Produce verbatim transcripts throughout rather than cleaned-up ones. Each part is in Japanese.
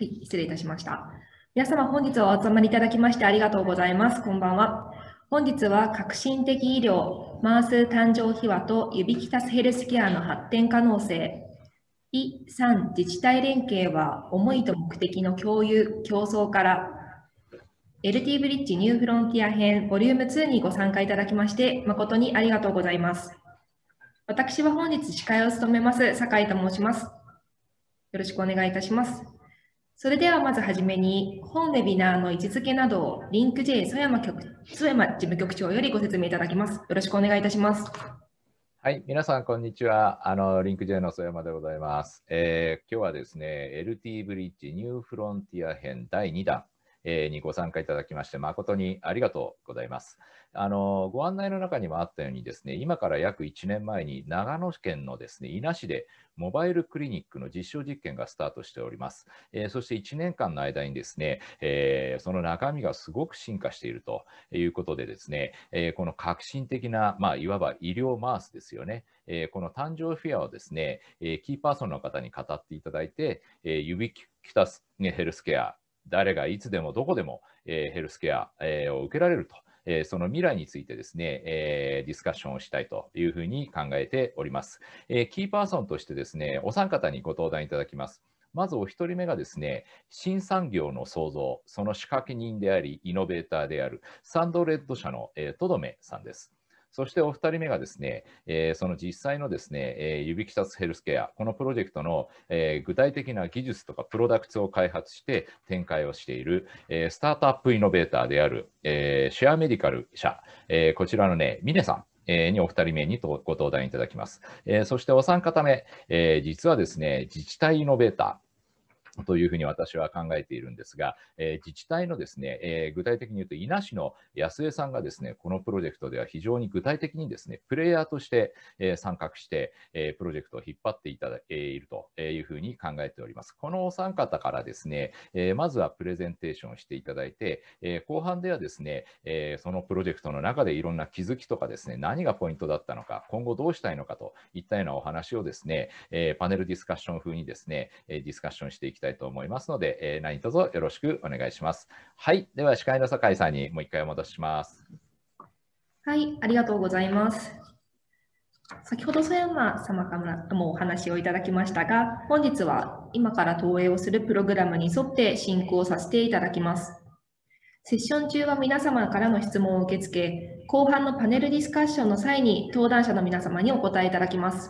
はい、失礼いたしました。皆様、本日はお集まりいただきましてありがとうございます。こんばんは。本日は革新的医療、マース誕生秘話とユビキタスヘルスケアの発展可能性、イさん自治体連携は思いと目的の共有、競争から、エルティー ブリッジニューフロンティア編ボリュームツーにご参加いただきまして誠にありがとうございます。私は本日司会を務めます酒井と申します。よろしくお願いいたします。それではまずはじめに本ウェビナーの位置づけなどをリンク J 曽山局曽山事務局長よりご説明いただきます。よろしくお願いいたします。 はい、皆さん、こんにちは。あのリンク J の曽山でございます、えー。今日はですね、エルティー ブリッジニューフロンティア編だいにだん、えー、にご参加いただきまして、誠にありがとうございます。あのご案内の中にもあったようにですね、今から約いちねんまえに長野県のですね、伊那市でモバイルクリニックの実証実験がスタートしております。えー、そしていちねんかんの間にですね、えー、その中身がすごく進化しているということでですね、えー、この革新的な、まあ、いわば医療マースですよね。えー、この誕生フェアをですね、えー、キーパーソンの方に語っていただいて、えー、ユビキタスヘルスケア、誰がいつでもどこでも、えー、ヘルスケア、えー、を受けられると。えー、その未来についてですね、えー、ディスカッションをしたいというふうに考えております。えー、キーパーソンとしてですね、お三方にご登壇いただきます。まずお一人目がですね、新産業の創造、その仕掛け人であり、イノベーターであるサンドレッド社の、えー、とどめさんです。そしてお二人目がですね、えー、その実際のですね、えー、ユビキタスヘルスケア、このプロジェクトの、えー、具体的な技術とかプロダクツを開発して展開をしている、えー、スタートアップイノベーターである、えー、シェアメディカル社、えー、こちらのね、ミネさん。にお二人目にご登壇いただきます。えー、そしてお三方目、えー、実はですね、自治体イノベーター。というふうに私は考えているんですが、えー、自治体のですね、えー、具体的に言うと、伊那市の安江さんがですね、このプロジェクトでは非常に具体的にですね、プレイヤーとして、えー、参画して、えー、プロジェクトを引っ張っていただいているというふうに考えております。このお三方からですね、えー、まずはプレゼンテーションをしていただいて、えー、後半ではですね、えー、そのプロジェクトの中でいろんな気づきとかですね、何がポイントだったのか、今後どうしたいのかといったようなお話をですね、えー、パネルディスカッション風にですね、ディスカッションしていきたいと思いますので、えー、何卒よろしくお願いします。はい、では司会の酒井さんにもう一回お戻しします。 はい、ありがとうございます。先ほど曽山様からもお話をいただきましたが、本日は今から投影をするプログラムに沿って進行させていただきます。セッション中は皆様からの質問を受け付け、後半のパネルディスカッションの際に登壇者の皆様にお答えいただきます。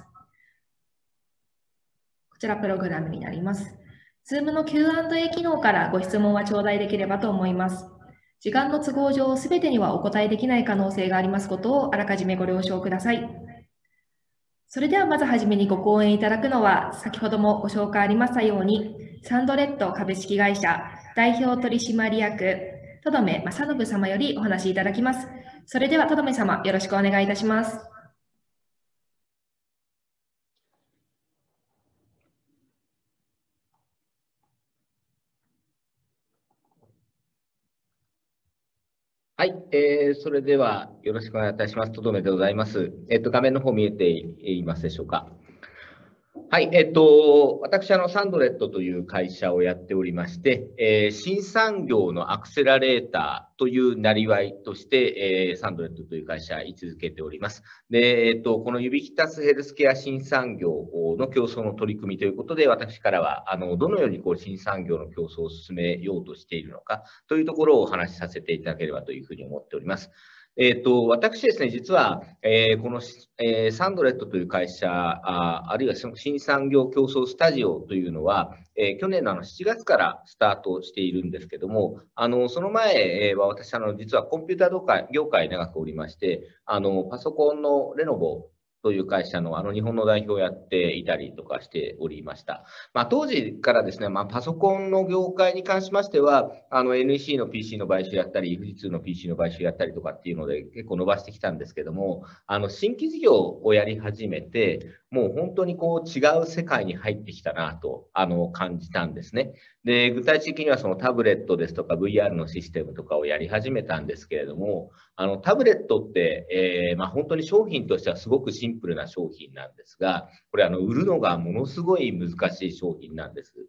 こちらプログラムになります。Zoom の キューアンドエー 機能からご質問は頂戴できればと思います。時間の都合上、すべてにはお答えできない可能性がありますことをあらかじめご了承ください。それではまずはじめにご講演いただくのは、先ほどもご紹介ありましたように、サンドレッド株式会社代表取締役、とどめ正信様よりお話しいただきます。それではとどめ様、よろしくお願いいたします。 はい、えー、それではよろしくお願いいたします。とどめでございます。えっと、画面の方見えていますでしょうか。はい、えっと、私、あの、サンドレットという会社をやっておりまして、えー、新産業のアクセラレーターというなりわいとして、えー、サンドレットという会社位置づけております。で、えっと、このユビキタスヘルスケア新産業の競争の取り組みということで、私からは、あの、どのようにこう新産業の競争を進めようとしているのかというところをお話しさせていただければというふうに思っております。えっと、私ですね、実は、えー、この、えー、サンドレットという会社、あ、あるいはその新産業競争スタジオというのは、えー、去年のあのしちがつからスタートしているんですけども、あの、その前は私、あの、実はコンピューター業界、業界長くおりまして、あの、パソコンのレノボという会社のあの日本の代表をやっていたりとかしておりました。まあ、当時からですね、まあ、パソコンの業界に関しましては、あの エヌイーシー の ピーシー の買収やったり、富士通の ピーシー の買収やったりとかっていうので結構伸ばしてきたんですけども、あの新規事業をやり始めて、もう本当にこう違う世界に入ってきたなとあの感じたんですね。で、具体的にはそのタブレットですとか ブイアール のシステムとかをやり始めたんですけれども、あのタブレットって、えーまあ、本当に商品としてはすごくシンプルな商品なんですが、これあの売るのがものすごい難しい商品なんです。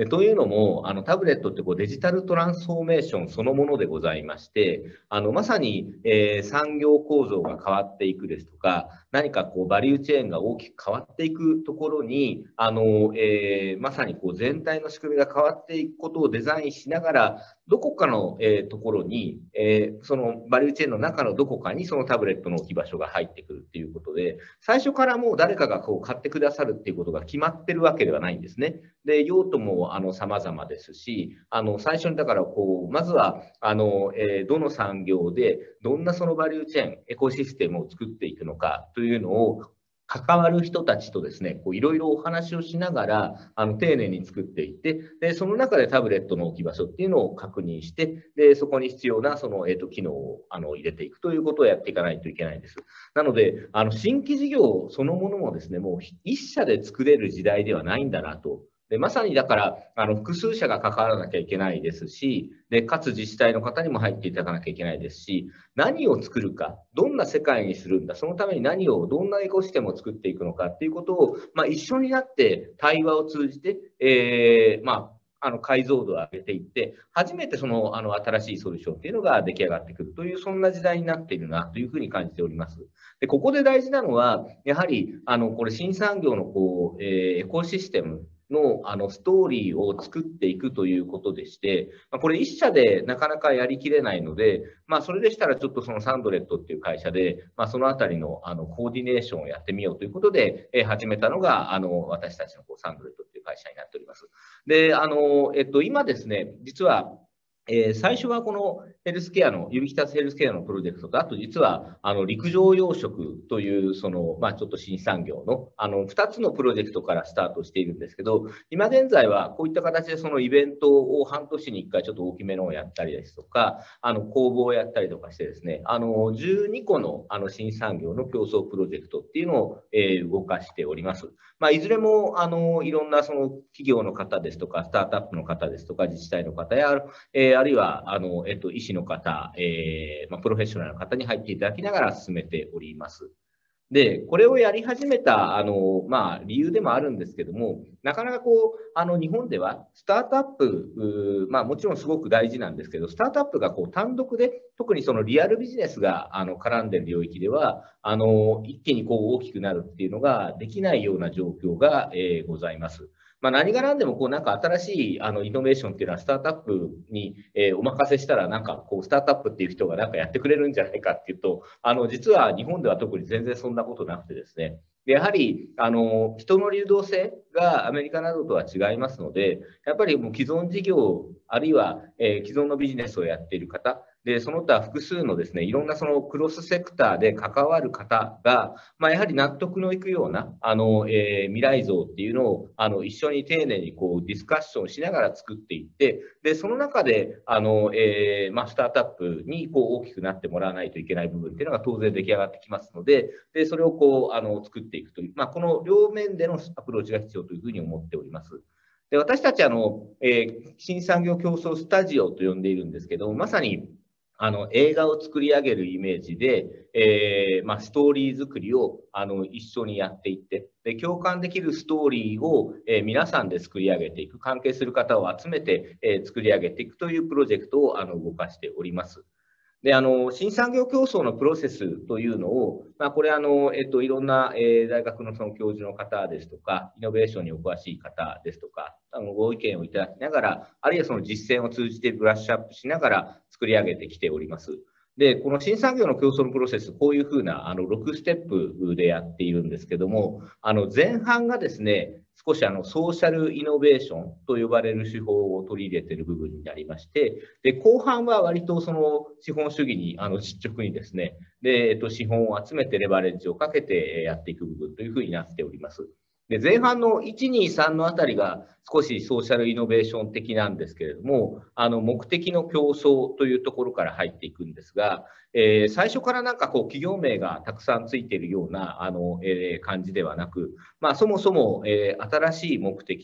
でというのも、あのタブレットってこうデジタルトランスフォーメーションそのものでございまして、あのまさに、えー、産業構造が変わっていくですとか、何かこうバリューチェーンが大きく変わっていくところに、あのえー、まさにこう全体の仕組みが変わっていくことをデザインしながら、どこかの、えー、ところに、えー、そのバリューチェーンの中のどこかにそのタブレットの置き場所が入ってくるっていうことで、最初からもう誰かがこう買ってくださるっていうことが決まってるわけではないんですね。で、用途もあの様々ですし、あの最初にだからこう、まずはあの、えー、どの産業でどんなそのバリューチェーン、エコシステムを作っていくのかというのを関わる人たちとですね、いろいろお話をしながら、あの丁寧に作っていって、で、その中でタブレットの置き場所っていうのを確認して、で、そこに必要なその、えーと、機能をあの入れていくということをやっていかないといけないんです。なので、あの新規事業そのものもですね、もう一社で作れる時代ではないんだなと。でまさにだから、あの複数社が関わらなきゃいけないですし、でかつ自治体の方にも入っていただかなきゃいけないですし、何を作るか、どんな世界にするんだ、そのために何を、どんなエコシステムを作っていくのかっていうことを、まあ、一緒になって対話を通じて、えー、まあ、あの解像度を上げていって、初めてそのあの新しいソリューションっていうのが出来上がってくるという、そんな時代になっているなというふうに感じております。でここで大事なのは、やはりあのこれ、新産業のこう、えー、エコシステムのあのストーリーを作っていくということでして、まあ、これ一社でなかなかやりきれないので、まあ、それでしたらちょっとそのサンドレットっていう会社で、まあ、そのあたりのあのコーディネーションをやってみようということで、えー、始めたのがあの私たちのこうサンドレットっていう会社になっております。で、あの、えっと、今ですね、実はえー、最初はこのヘルスケアの、指浸すヘルスケアのプロジェクトと、あと実はあの陸上養殖という、その、まあ、ちょっと新産業のあのふたつのプロジェクトからスタートしているんですけど、今現在はこういった形でそのイベントを半年にいっかいちょっと大きめのをやったりですとか、あの公募をやったりとかしてですね、あのじゅうにこのあの新産業の競争プロジェクトっていうのを、えー、動かしております。まあ、いずれもあのいろんなその企業の方ですとか、スタートアップの方ですとか、自治体の方や、えー、あるいはあの、えっと、医師の方、えーまあ、プロフェッショナルの方に入っていただきながら進めております。で、これをやり始めたあの、まあ、理由でもあるんですけども、なかなかこうあの日本ではスタートアップ、まあ、もちろんすごく大事なんですけど、スタートアップがこう単独で、特にそのリアルビジネスがあの絡んでいる領域では、あの一気にこう大きくなるっていうのができないような状況が、えー、ございます。まあ、何が何でもこうなんか新しいあのイノベーションっていうのはスタートアップに、えー、お任せしたらなんかこうスタートアップっていう人がなんかやってくれるんじゃないかっていうと、あの実は日本では特に全然そんなことなくてですね、でやはりあの人の流動性がアメリカなどとは違いますので、やっぱりもう既存事業あるいは、えー、既存のビジネスをやっている方で、その他複数のですね、いろんなそのクロスセクターで関わる方が、まあ、やはり納得のいくような、あの、えー、未来像っていうのを、あの、一緒に丁寧にこうディスカッションしながら作っていって、で、その中で、あの、えー、まあ、スタートアップにこう大きくなってもらわないといけない部分っていうのが当然出来上がってきますので、で、それをこう、あの、作っていくという、まあ、この両面でのアプローチが必要というふうに思っております。で、私たちあの、えー、新産業競争スタジオと呼んでいるんですけど、まさにあの映画を作り上げるイメージで、えーまあ、ストーリー作りをあの一緒にやっていって、で共感できるストーリーを、えー、皆さんで作り上げていく、関係する方を集めて、えー、作り上げていくというプロジェクトをあの動かしております。で、あの、新産業競争のプロセスというのを、まあ、これ、あの、えっと、いろんな、えー、大学のその教授の方ですとか、イノベーションにお詳しい方ですとか、あのご意見をいただきながら、あるいはその実践を通じてブラッシュアップしながら作り上げてきております。で、この新産業の競争のプロセス、こういうふうなあのろくステップでやっているんですけども、あの前半がですね、少しあのソーシャルイノベーションと呼ばれる手法を取り入れている部分になりまして、で後半は割とその資本主義にあの実直にですね、で、えっと、資本を集めてレバレッジをかけてやっていく部分というふうになっております。で前半のいち、に、さんのあたりが少しソーシャルイノベーション的なんですけれども、あの目的の競争というところから入っていくんですが、えー、最初からなんかこう企業名がたくさんついているようなあの、えー、感じではなく、まあ、そもそも、えー、新しい目的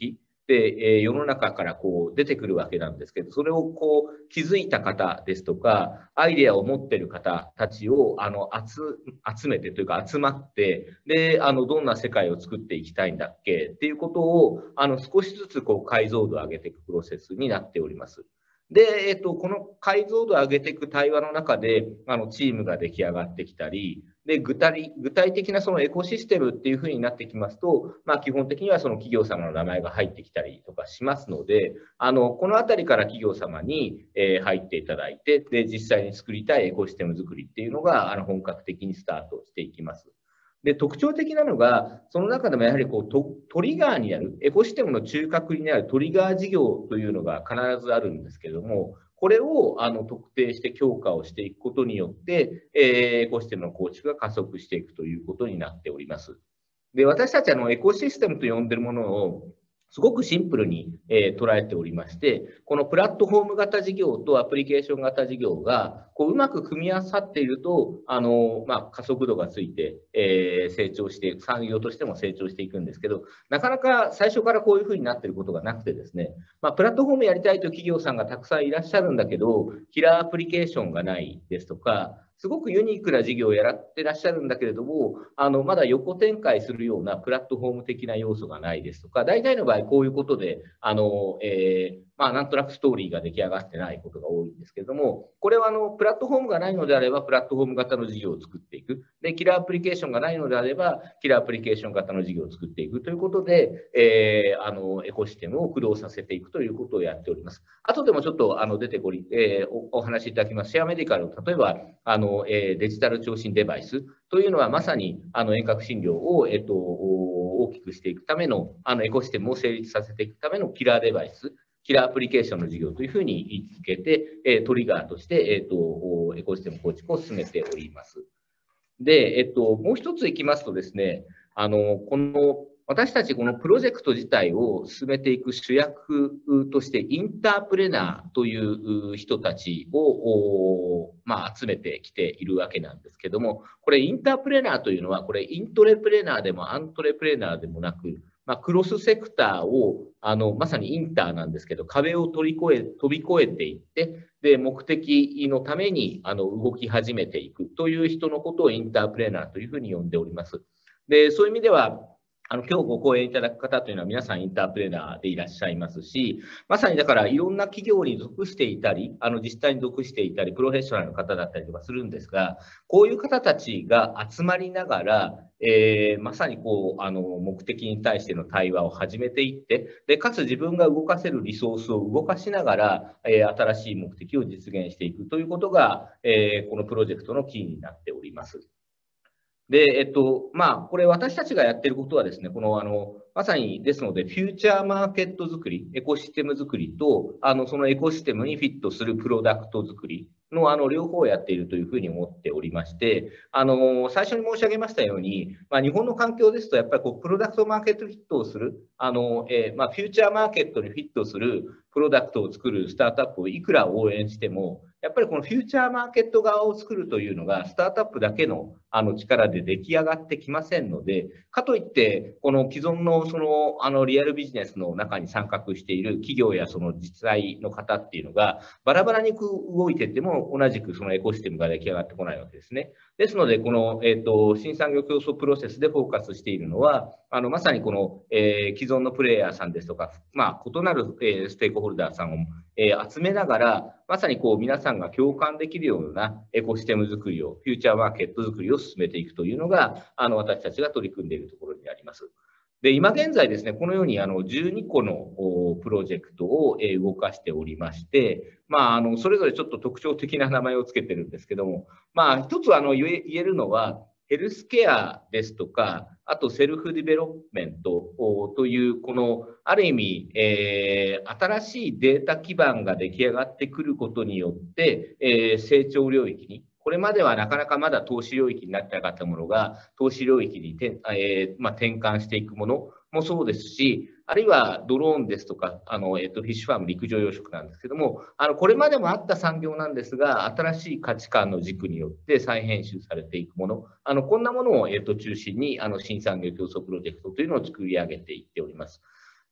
で、えー、世の中からこう出てくるわけなんですけど、それをこう気づいた方ですとか、アイデアを持っている方たちをあの集集めてというか集まって、で、あのどんな世界を作っていきたいんだっけっていうことをあの少しずつこう解像度を上げていくプロセスになっております。で、えっと、この解像度を上げていく対話の中で、あの、チームが出来上がってきたり、で、具体、具体的なそのエコシステムっていうふうになってきますと、まあ、基本的にはその企業様の名前が入ってきたりとかしますので、あの、このあたりから企業様に、えー、入っていただいて、で、実際に作りたいエコシステム作りっていうのが、あの、本格的にスタートしていきます。で、特徴的なのが、その中でもやはりこうト、トリガーになる、エコシステムの中核になるトリガー事業というのが必ずあるんですけれども、これをあの特定して強化をしていくことによって、えー、エコシステムの構築が加速していくということになっております。で、私たちあのエコシステムと呼んでいるものを、すごくシンプルに、えー、捉えておりまして、このプラットフォーム型事業とアプリケーション型事業がこううまく組み合わさっていると、あのまあ、加速度がついて、えー、成長して、産業としても成長していくんですけど、なかなか最初からこういうふうになっていることがなくてですね、まあ、プラットフォームやりたいという企業さんがたくさんいらっしゃるんだけど、キラーアプリケーションがないですとか、すごくユニークな事業をやってらっしゃるんだけれども、あのまだ横展開するようなプラットフォーム的な要素がないですとか、大体の場合こういうことで、あの、えー、まあ、なんとなくストーリーが出来上がってないことが多いんですけれども、これはあのプラットフォームがないのであれば、プラットフォーム型の事業を作っていく。で、キラーアプリケーションがないのであれば、キラーアプリケーション型の事業を作っていくということで、えー、あのエコシステムを駆動させていくということをやっております。後でもちょっとあの出てこり、えー、お, お話しいただきます、シェアメディカル、例えばあの、えー、デジタル聴診デバイスというのは、まさにあの遠隔診療を、えっと、大きくしていくための、あのエコシステムを成立させていくためのキラーデバイス、キラーアプリケーションの事業というふうに位置づけて、えー、トリガーとして、えーと、エコシステム構築を進めております。で、えっと、もう一ついきますとですね、あの、この、私たちこのプロジェクト自体を進めていく主役として、インタープレナーという人たちを、まあ、集めてきているわけなんですけども、これインタープレナーというのは、これイントレプレナーでもアントレプレナーでもなく、まあ、クロスセクターを、あの、まさにインターなんですけど、壁を飛び越え、飛び越えていって、で、目的のために、あの、動き始めていくという人のことをインタープレナーというふうに呼んでおります。で、そういう意味では、あの、今日ご講演いただく方というのは皆さんインタープレナーでいらっしゃいますし、まさにだからいろんな企業に属していたり、あの、実際に属していたり、プロフェッショナルの方だったりとかするんですが、こういう方たちが集まりながら、えー、まさにこう、あの、目的に対しての対話を始めていって、で、かつ自分が動かせるリソースを動かしながら、えー、新しい目的を実現していくということが、えー、このプロジェクトのキーになっております。で、えっと、まあ、これ私たちがやっていることはですね、この、あの、まさにですので、フューチャーマーケット作り、エコシステム作りと、あの、そのエコシステムにフィットするプロダクト作りの、あの、両方をやっているというふうに思っておりまして、あの、最初に申し上げましたように、まあ、日本の環境ですと、やっぱりこう、プロダクトマーケットフィットをする、あの、えー、まあ、フューチャーマーケットにフィットするプロダクトを作るスタートアップをいくら応援しても、やっぱりこのフューチャーマーケット側を作るというのが、スタートアップだけのあの力で出来上がってきませんので、かといって、この既存のそのあのリアルビジネスの中に参画している企業やその実際の方っていうのが、バラバラに動いていっても、同じくそのエコシステムが出来上がってこないわけですね。ですので、この、えーと、新産業競争プロセスでフォーカスしているのは、あのまさにこの、えー、既存のプレイヤーさんですとか、まあ、異なる、えー、ステークホルダーさんを、えー、集めながら、まさにこう皆さんが共感できるようなエコシステム作りを、フューチャーマーケット作りを進めていくというのが、あの私たちが取り組んでいるところになります。で、今現在ですね、このようにあのじゅうにこのプロジェクトを動かしておりまして、まあ、あのそれぞれちょっと特徴的な名前をつけてるんですけども、まあ、一つあの言え、言えるのは、ヘルスケアですとか、あとセルフディベロップメントという、このある意味、えー、新しいデータ基盤が出来上がってくることによって、えー、成長領域に、これまではなかなかまだ投資領域になってなかったものが、投資領域にて、えーまあ、転換していくものもそうですし、あるいはドローンですとか、あの、えっと、フィッシュファーム、陸上養殖なんですけども、あの、これまでもあった産業なんですが、新しい価値観の軸によって再編集されていくもの、あの、こんなものを、えっと、中心に、あの、新産業競争プロジェクトというのを作り上げていっております。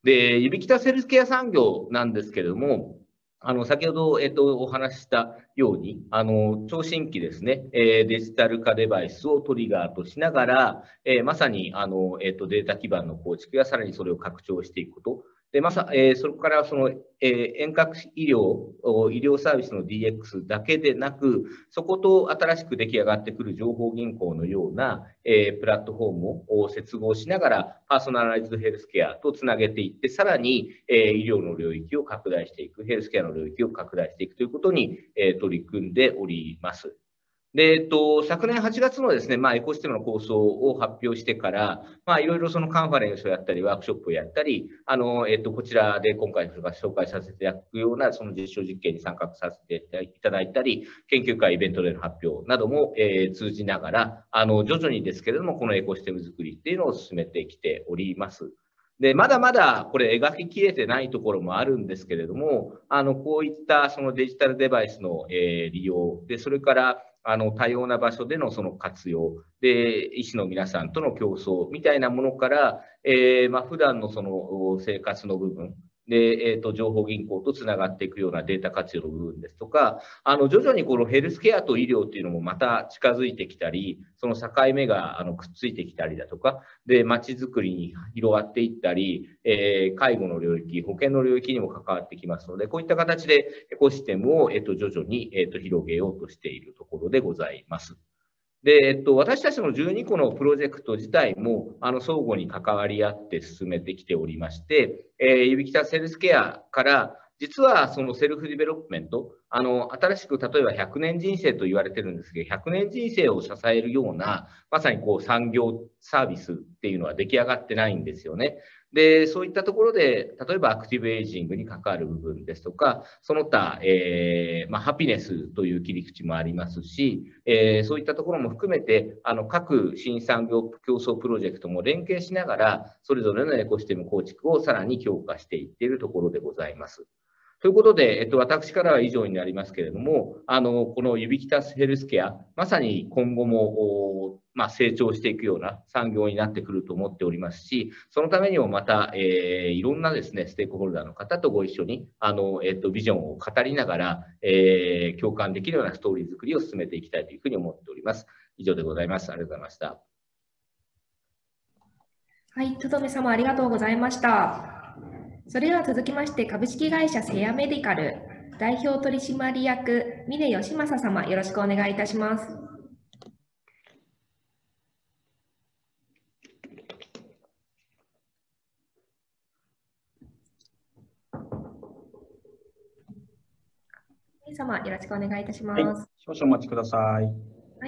で、ユビキタスヘルスケア産業なんですけれども、あの、先ほど、えっと、お話ししたように、あの、超新規ですね、えーデジタル化デバイスをトリガーとしながら、えーまさに、あの、えっと、データ基盤の構築やさらにそれを拡張していくこと。で、まさ、えーそこからその、えー遠隔医療、医療サービスの ディーエックス だけでなく、そこと新しく出来上がってくる情報銀行のような、えープラットフォームを接合しながら、パーソナライズドヘルスケアとつなげていって、さらに、えー医療の領域を拡大していく、ヘルスケアの領域を拡大していくということに、えー取り組んでおります。で、えっと、昨年はちがつのですね、まあ、エコシステムの構想を発表してから、まあ、いろいろそのカンファレンスをやったり、ワークショップをやったり、あの、えっと、こちらで今回紹介させていただくような、その実証実験に参画させていただいたり、研究会、イベントでの発表なども、えー通じながら、あの、徐々にですけれども、このエコシステム作りっていうのを進めてきております。で、まだまだこれ描ききれてないところもあるんですけれども、あの、こういったそのデジタルデバイスの、えー利用で、それからあの多様な場所でのその活用で、医師の皆さんとの競争みたいなものから、えー、まあ普段のその生活の部分で、えっと、情報銀行とつながっていくようなデータ活用の部分ですとか、あの、徐々にこのヘルスケアと医療っていうのもまた近づいてきたり、その境目があのくっついてきたりだとか、で、街づくりに広がっていったり、えー、介護の領域、保険の領域にも関わってきますので、こういった形でエコシステムを、えっと、徐々に、えっと、広げようとしているところでございます。で、えっと、私たちのじゅうにこのプロジェクト自体も、あの、相互に関わり合って進めてきておりまして、えー、ユビキタスヘルスケアから、実はそのセルフディベロップメント、あの、新しく例えばひゃくねん人生と言われてるんですけど、ひゃくねん人生を支えるような、まさにこう産業サービスっていうのは出来上がってないんですよね。で、そういったところで、例えばアクティブエイジングに関わる部分ですとか、その他、えー、まあ、ハピネスという切り口もありますし、えー、そういったところも含めて、あの、各新産業競争プロジェクトも連携しながら、それぞれのエコシステム構築をさらに強化していっているところでございます。ということで、えっと、私からは以上になりますけれども、あの、このユビキタスヘルスケア、まさに今後も、まあ、成長していくような産業になってくると思っておりますし、そのためにもまた、えー、いろんなですね、ステークホルダーの方とご一緒に、あの、えっと、ビジョンを語りながら、えー、共感できるようなストーリー作りを進めていきたいというふうに思っております。以上でございます。ありがとうございました。 はい、とどめ様ありがとうございました。それでは続きまして、株式会社セアメディカル代表取締役、峰義正様、よろしくお願いいたします。峰様、よろしくお願いいたします。はい、 少々お待ちください。 はい。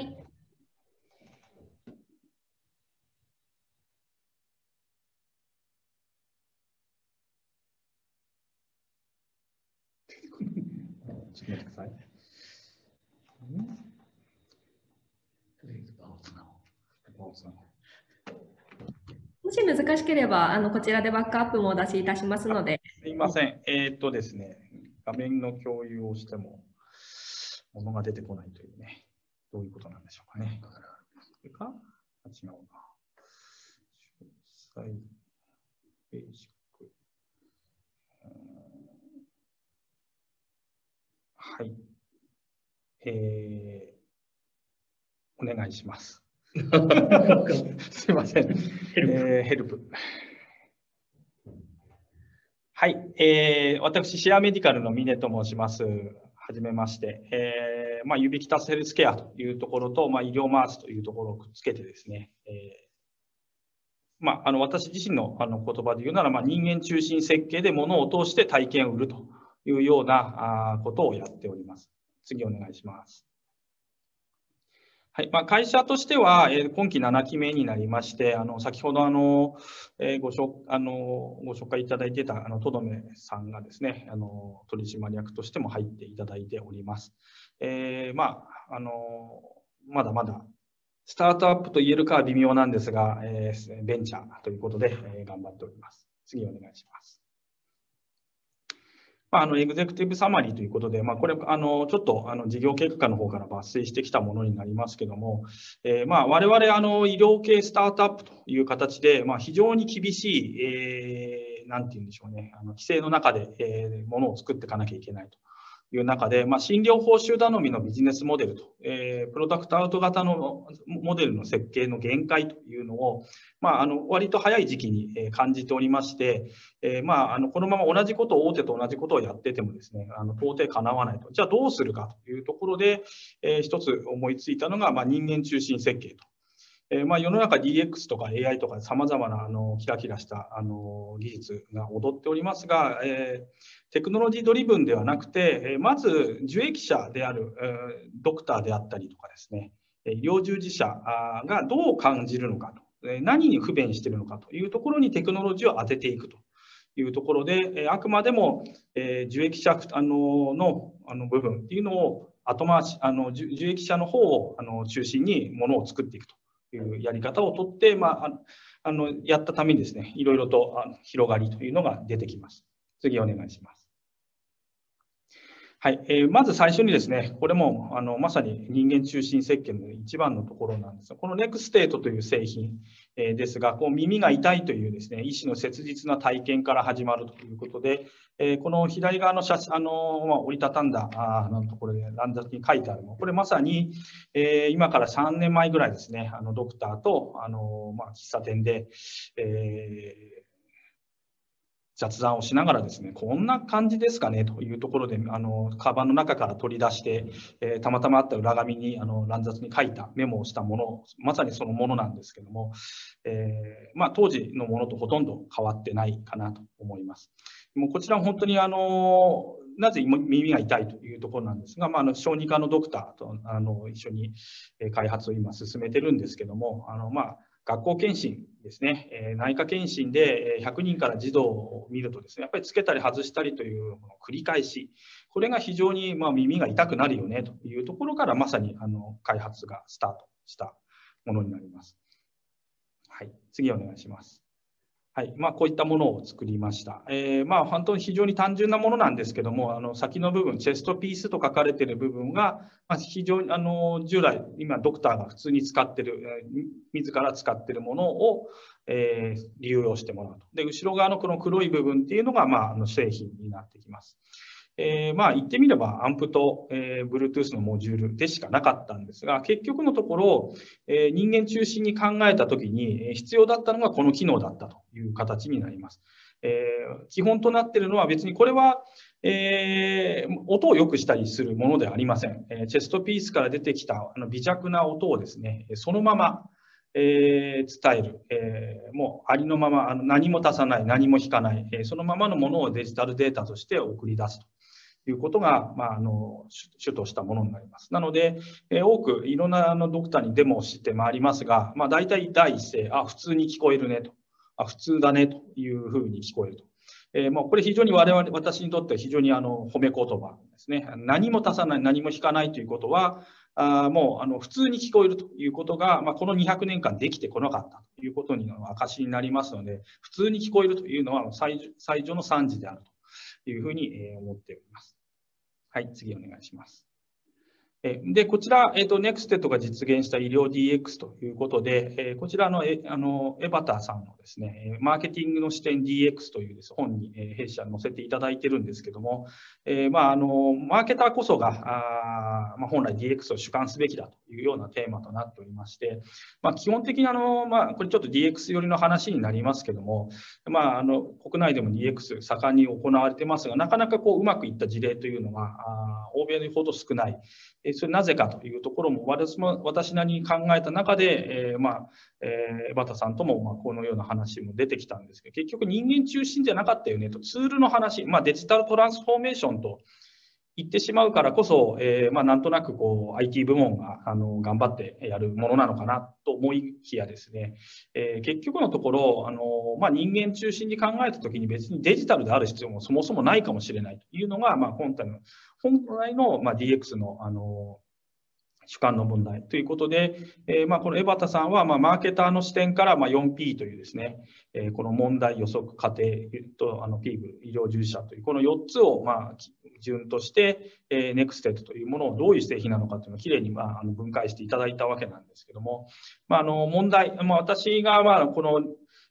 ちょっと待ってください。 もし難しければ、あのこちらでバックアップもお出しいたしますので。 すみません。えー、っとですね、画面の共有をしても、ものが出てこないというね、どういうことなんでしょうかね。これか違うな。詳細、ベーシック。はい。えー、お願いします。すいません。ヘルプ。えー、ヘルプ。はい。えー、私、シェアメディカルの峰と申します。はじめまして。えー、まあ、ユビキタスヘルスケアというところと、まあ、医療マースというところをくっつけてですね、えーまあ、あの私自身のあの言葉で言うなら、まあ、人間中心設計で物を通して体験を売るというようなあことをやっております。次お願いします。はいまあ、会社としては、えー、今期ななきめになりまして、あの先ほどあの、えー、ご紹あのご紹介いただいていたあのとどめさんがですね、あの取締役としても入っていただいております。えーまあ、あのまだまだスタートアップと言えるかは微妙なんですが、えー、ベンチャーということで、えー、頑張っております。次お願いします。まあ、あのエグゼクティブサマリーということで、まあ、これあのちょっとあの事業結果の方から抜粋してきたものになりますけども、えー、まあ我々あの医療系スタートアップという形で、まあ、非常に厳しい、えー、 ー、なんて言うんでしょうね、あの規制の中で、えー、ものを作っていかなきゃいけないという中で、まあ、診療報酬頼みのビジネスモデルと、えー、プロダクトアウト型のモデルの設計の限界というのを、まあ、あの割と早い時期に感じておりまして、えー、まあ、あのこのまま同じことを大手と同じことをやっててもですね、あの到底かなわないと。じゃあどうするかというところで、えー、一つ思いついたのが、まあ、人間中心設計と。えーまあ、世の中 ディーエックス とか エーアイ とかさまざまなあのキラキラしたあの技術が踊っておりますが、えー、テクノロジードリブンではなくて、えー、まず受益者である、えー、ドクターであったりとかですね、医療従事者がどう感じるのかと、えー、何に不便しているのかというところにテクノロジーを当てていくというところで、えー、あくまでも、えー、受益者あの の, あの部分っていうのを後回し、あの受益者の方をあの中心にものを作っていくというやり方をとって、まあ、あのやったためにですね、いろいろと広がりというのが出てきます。次お願いします。はい、えー、まず最初にですね、これもあのまさに人間中心設計の一番のところなんですが、このネクステートという製品、えー、ですが、こう耳が痛いというですね、医師の切実な体験から始まるということで、えー、この左側の写真、あのまあ、折りたたんだあのところで乱雑に書いてあるの、これまさに、えー、今からさんねんまえぐらいですね、あのドクターとあの、まあ、喫茶店で、えー雑談をしながらですね、こんな感じですかねというところで、あの、カバンの中から取り出して、えー、たまたまあった裏紙に、あの、乱雑に書いたメモをしたもの、まさにそのものなんですけども、えー、まあ、当時のものとほとんど変わってないかなと思います。もうこちらは本当に、あの、なぜ耳が痛いというところなんですが、まあ、あの小児科のドクターとあの一緒に開発を今進めてるんですけども、あの、まあ、学校検診ですね、えー、内科検診でひゃくにんから児童を見るとですね、やっぱりつけたり外したりという繰り返し、これが非常にまあ耳が痛くなるよねというところからまさにあの開発がスタートしたものになります。はい、次お願いします。はい、まあ、こういったものを作りました。えー、まあ、本当に非常に単純なものなんですけども、あの先の部分、チェストピースと書かれている部分が、まあ、非常にあの従来、今、ドクターが普通に使っている、自ら使っているものを、えー、利用してもらうと。で、後ろ側のこの黒い部分っていうのが、まあ、あの製品になってきます。えー、まあ言ってみればアンプと、えー、Bluetooth のモジュールでしかなかったんですが、結局のところ、えー、人間中心に考えたときに必要だったのがこの機能だったという形になります。えー、基本となっているのは別にこれは、えー、音を良くしたりするものではありません。えー、チェストピースから出てきたあの微弱な音をですね、そのままえー、伝える、えー、もうありのままあの何も足さない、何も引かない、えー、そのままのものをデジタルデータとして送り出すということが、まあ、あの主としたものになります。なので、えー、多くいろんなあのドクターにデモをして回りますが、まあ、大体第一声、あ、普通に聞こえるねと、あ、普通だねというふうに聞こえると。えー、もうこれ非常に我々、私にとっては非常にあの褒め言葉ですね。何も足さない、何も引かないということは、あもうあの普通に聞こえるということが、まあ、このにひゃくねんかんできてこなかったということに証になりますので、普通に聞こえるというのは最最上の賛辞であるというふうに思っております。はい、次お願いします。で、こちら、えっと、ネクステッドが実現した医療 ディーエックス ということで、えこちらの、えあの、エバターさんのですね、マーケティングの視点 ディーエックス というです、本に、え弊社載せていただいてるんですけども、えー、まあ、あの、マーケターこそが、あまあ、本来 ディーエックス を主管すべきだというようなテーマとなっておりまして、まあ、基本的にあの、まあ、これちょっと ディーエックス 寄りの話になりますけども、まあ、あの、国内でも ディーエックス 盛んに行われてますが、なかなかこう、うまくいった事例というのは、あ欧米ほど少ない。それなぜかというところも私も私なりに考えた中で、えー、まあ、えー、バタさんともまあこのような話も出てきたんですけど、結局人間中心じゃなかったよねと、ツールの話、まあ、デジタルトランスフォーメーションと言ってしまうからこそ、えー、まあなんとなくこう アイティー 部門があの頑張ってやるものなのかなと思いきやですね、えー、結局のところあの、まあ、人間中心に考えたときに別にデジタルである必要もそもそもないかもしれないというのが、まあ、本体の本来のまあ ディーエックス のあの主観の問題ということで、えー、まあこの江端さんはまあマーケターの視点からまあ よんピー というですね、えー、この問題、予測、過程とあの ピーブイ、医療従事者というこのよっつをまあ順として、えー、ネクステッドというものをどういう製品なのかというのをきれいにまああの分解していただいたわけなんですけども、まあ、あの問題、まあ、私がまあこの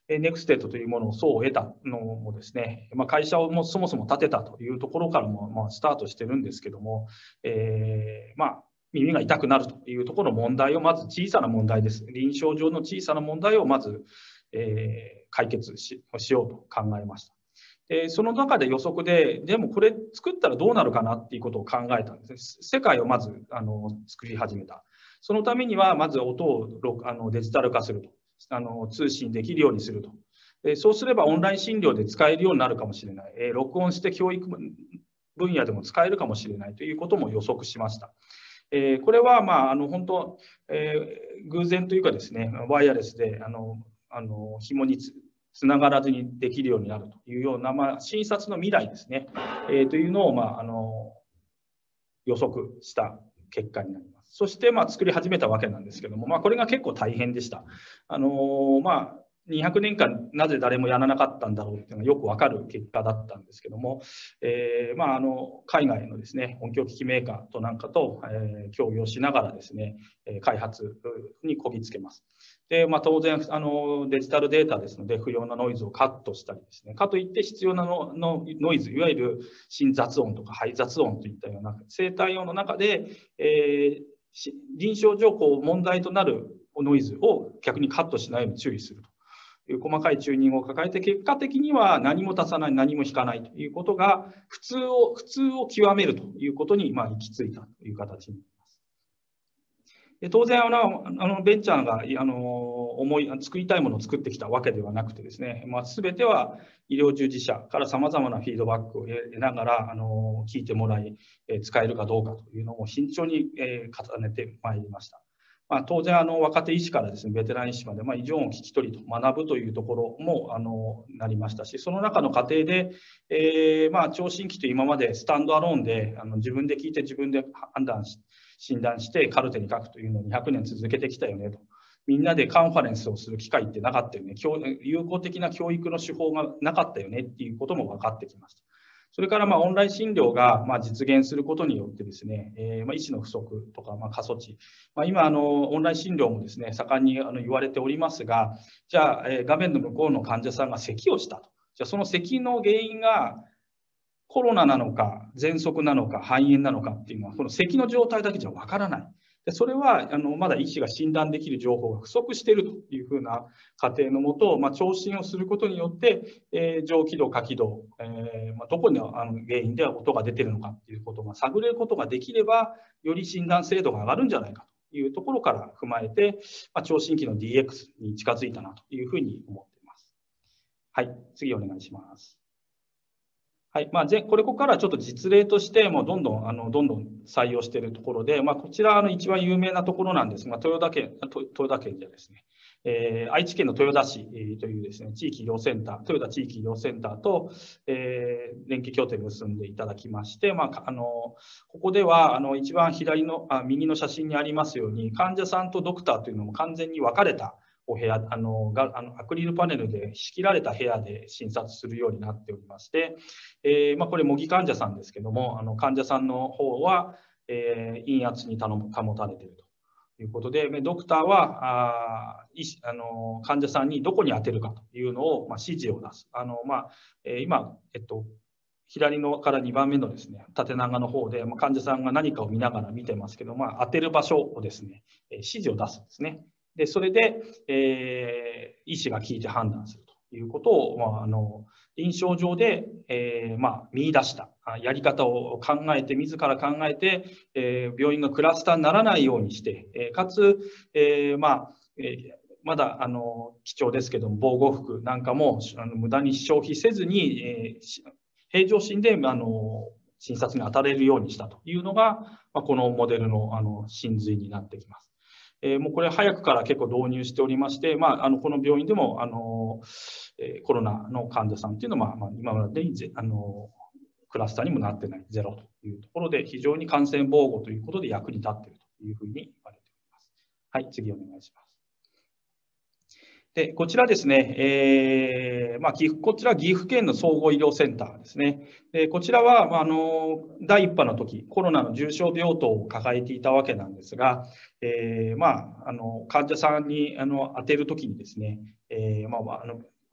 ネクステッドというものを層を得たのもですね、まあ、会社をもそもそも建てたというところからもまあスタートしてるんですけども、えー、まあ耳が痛くなるというところの問題をまず小さな問題です。臨床上の小さな問題をまず、えー、解決 し, しようと考えました。でその中で予測で、でもこれ作ったらどうなるかなっていうことを考えたんですね。世界をまずあの作り始めた。そのためにはまず音をあのデジタル化すると。あの通信できるようにすると。でそうすればオンライン診療で使えるようになるかもしれない。えー、録音して教育分野でも使えるかもしれないということも予測しました。えー、これは、まあ、あの本当、えー、偶然というかですね、ワイヤレスであのあの紐につつながらずにできるようになるというような、まあ、診察の未来ですね、えー、というのを、まあ、あの予測した結果になります。そして、まあ、作り始めたわけなんですけども、まあ、これが結構大変でした。あのまあにひゃくねんかんなぜ誰もやらなかったんだろうというのがよくわかる結果だったんですけども、えーまあ、あの海外のですね音響機器メーカーとなんかと、えー、協議をしながらですね開発にこぎつけます。で、まあ、当然あのデジタルデータですので不要なノイズをカットしたりですね、かといって必要な の, のノイズ、いわゆる心雑音とか肺雑音といったような生体音の中で、えー、臨床上こう問題となるノイズを逆にカットしないように注意するという細かいチューニングを抱えて、結果的には何も足さない、何も引かないということが普通を普通を極めるということにまあ行き着いたという形になります。で当然あのあのベンチャーがあの思い作りたいものを作ってきたわけではなくてですね、まあ、全ては医療従事者からさまざまなフィードバックを得ながらあの聞いてもらい、使えるかどうかというのを慎重に重ねてまいりました。まあ、当然あの若手医師からですねベテラン医師まで、まあ、異常音を聞き取りと学ぶというところもあのなりましたし、その中の過程で、えー、まあ聴診器と今までスタンドアローンであの自分で聞いて自分で判断し診断してカルテに書くというのをにひゃくねん続けてきたよねと。みんなでカンファレンスをする機会ってなかったよね。有効的な教育の手法がなかったよねっていうことも分かってきました。それからまあオンライン診療がまあ実現することによってですね、えー、まあ医師の不足とかまあ過疎地、まあ、今あのオンライン診療もですね盛んにあの言われておりますが、じゃあ、えー、画面の向こうの患者さんが咳をしたと。じゃあその咳の原因がコロナなのか喘息なのか肺炎なのかっていうのはこの咳の状態だけじゃわからない。でそれはあのまだ医師が診断できる情報が不足しているというふうな過程のもと、まあ、聴診をすることによって、えー、上気道、下気道、えーまあ、どこにあの原因では音が出ているのかということが探れることができれば、より診断精度が上がるんじゃないかというところから踏まえて、まあ、聴診器の ディーエックス に近づいたなというふうに思っています。はい、次お願いします。はいまあ、これここからちょっと実例としてもうどんどんあのどんどん採用しているところで、まあ、こちらあの一番有名なところなんですが、豊田県豊田県でですね、えー、愛知県の豊田市というですね地域医療センター、豊田地域医療センターと、えー、連携協定を結んでいただきまして、まあ、あのここではあの一番左のあ右の写真にありますように、患者さんとドクターというのも完全に分かれたお部屋、あのがあのアクリルパネルで仕切られた部屋で診察するようになっておりまして、えーまあ、これ模擬患者さんですけども、あの患者さんの方は、えー、陰圧に保たれているということで、ドクターはあ医師あの患者さんにどこに当てるかというのを、まあ、指示を出す。あのまあえー、今、えっと左のからにばんめのですね縦長の方で、まあ、患者さんが何かを見ながら見てますけど、まあ、当てる場所をですね指示を出すんですね。でそれで、えー、医師が聞いて判断するということを、まあ、あの臨床上で、えーまあ、見出したやり方を考えて自ら考えて、えー、病院がクラスターにならないようにして、えー、かつ、えーまあえー、まだあの貴重ですけども防護服なんかもあの無駄に消費せずに、えー、平常心であの診察に当たれるようにしたというのが、まあ、このモデルのあの真髄になってきます。えー、もうこれ早くから結構導入しておりまして、まあ、あのこの病院でもあの、えー、コロナの患者さんっていうのは、まあ、今までにあのクラスターにもなってないゼロというところで非常に感染防護ということで役に立っているというふうに言われております。はい、次お願いします。でこちらですね、えーまあ、岐阜こちら岐阜県の総合医療センターですね。でこちらはあのだいいっ波の時コロナの重症病棟を抱えていたわけなんですが、えーまあ、あの患者さんにあの当てる時にですね、えーまあ、あの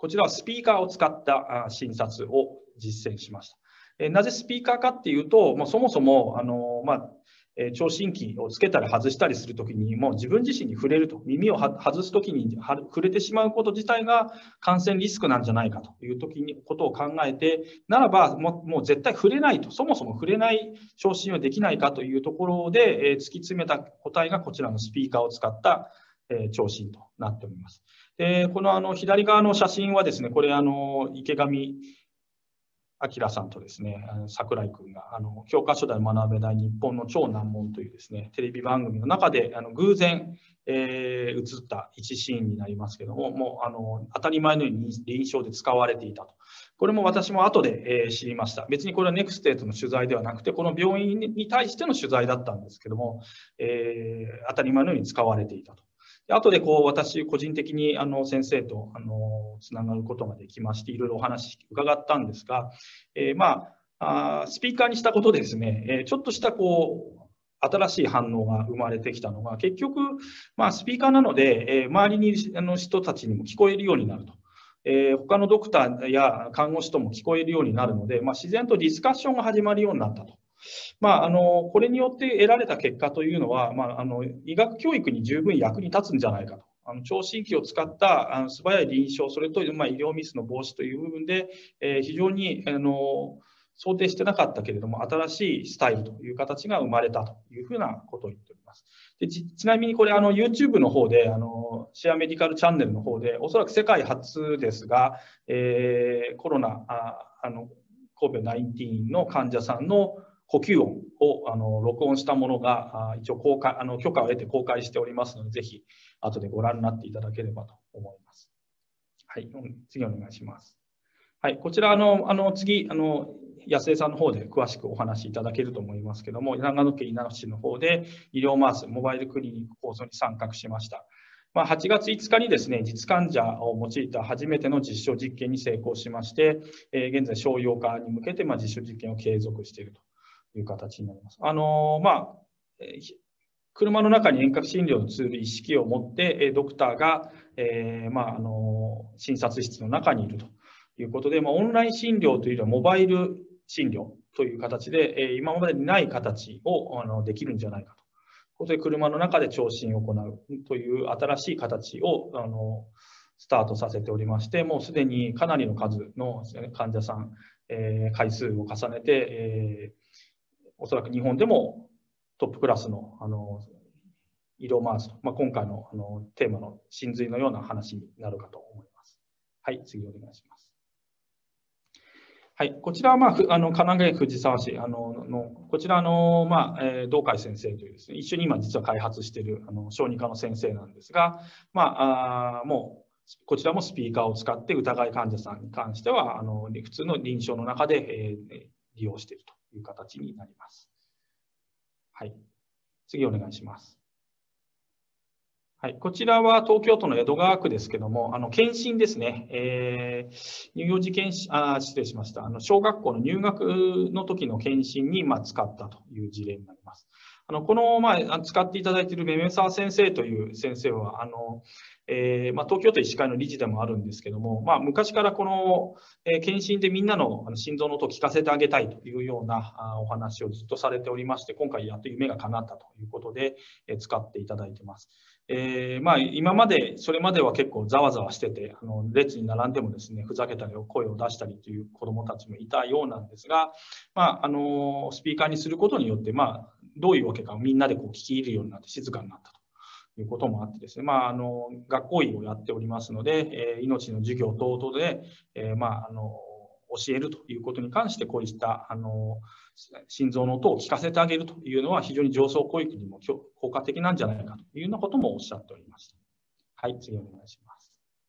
こちらはスピーカーを使った診察を実践しました。えなぜスピーカーかっていうと、もうそもそも、あの、まあ、え聴診器をつけたり外したりするときに、もう自分自身に触れると、耳を外すときに触れてしまうこと自体が感染リスクなんじゃないかという時にことを考えて、ならばもう、もう絶対触れないと、そもそも触れない聴診はできないかというところで、えー、突き詰めた答えがこちらのスピーカーを使った、えー、聴診となっております。で、このあの左側の写真はですね、これあの池上明さんとですね、櫻井君があの教科書で学べない日本の超難問というですね、テレビ番組の中であの偶然、えー、映った一シーンになりますけども、もうあの当たり前のように臨床で使われていたと。これも私も後で、えー、知りました。別にこれはネクステートの取材ではなくて、この病院に対しての取材だったんですけども、えー、当たり前のように使われていたと。後でこう私個人的にあの先生とあのつながることができまして、いろいろお話伺ったんですが、えー、まああスピーカーにしたことでですね、えー、ちょっとしたこう新しい反応が生まれてきたのが、結局、まあ、スピーカーなので、えー、周りにあの人たちにも聞こえるようになると。えー、他のドクターや看護師とも聞こえるようになるので、まあ、自然とディスカッションが始まるようになったと。まあ、あのこれによって得られた結果というのは、まあ、あの医学教育に十分役に立つんじゃないかと。あの聴診器を使ったあの素早い臨床、それと、まあ、医療ミスの防止という部分で、えー、非常にあの想定してなかったけれども、新しいスタイルという形が生まれたというふうなことを言っております。で ち, ちなみにこれあの YouTube の方であのシェアメディカルチャンネルの方でおそらく世界初ですが、えー、コロナああの コビドナインティーン の患者さんの呼吸音をあの録音したものがあ一応公開あの許可を得て公開しておりますので、ぜひ後でご覧になっていただければと思います。はい、次お願いします。はい、こちらあのあの次あの安江さんの方で詳しくお話しいただけると思いますけども、長野県伊那市の方で医療マースモバイルクリニック構想に参画しました。まあ、はちがついつかにですね、実患者を用いた初めての実証実験に成功しまして、えー、現在商用化に向けてまあ実証実験を継続しているという形になります。あのー、まあ、えー車の中に遠隔診療のツール一式を持って、ドクターが、えーまあ、あの診察室の中にいるということで、まあ、オンライン診療というよりはモバイル診療という形で、えー、今までにない形をあのできるんじゃないかと。ここで車の中で聴診を行うという新しい形をあのスタートさせておりまして、もうすでにかなりの数の患者さん、えー、回数を重ねて、えー、おそらく日本でもトップクラスの、あの医療マースと、まあ、今回の、あのテーマの真髄のような話になるかと思います。はい、次お願いします。はい、こちらは、まあ、あの神奈川県藤沢市あのの、こちらの、まあえー、道海先生というですね、一緒に今実は開発しているあの小児科の先生なんですが、まあ、あもうこちらもスピーカーを使って疑い患者さんに関しては、あの普通の臨床の中で、えー、利用しているという形になります。はい、次お願いします。はい、こちらは東京都の江戸川区ですけども、あの検診ですね、えー、乳幼児検診、あ、失礼しました、あの小学校の入学の時の検診に、まあ、使ったという事例になります。あのこの、まあ、使っていただいているめめ沢先生という先生は、あのえーまあ、東京都医師会の理事でもあるんですけども、まあ、昔からこの、えー、検診でみんなの心臓の音を聞かせてあげたいというようなあお話をずっとされておりまして、今回やっと夢が叶ったということで、えー、使っていただいています。えーまあ、今まで、それまでは結構ざわざわしてて、あの列に並んでもですね、ふざけたり声を出したりという子どもたちもいたようなんですが、まあ、あのスピーカーにすることによって、まあ、どういうわけかみんなでこう聞き入るようになって静かになったということもあってですね、まあ、あの学校医をやっておりますので、えー、命の授業等々で、えーまあ、あの教えるということに関して、こういったあの心臓の音を聞かせてあげるというのは非常に上層教育にも効果的なんじゃないかというようなこともおっしゃっておりました。はい、次お願いします。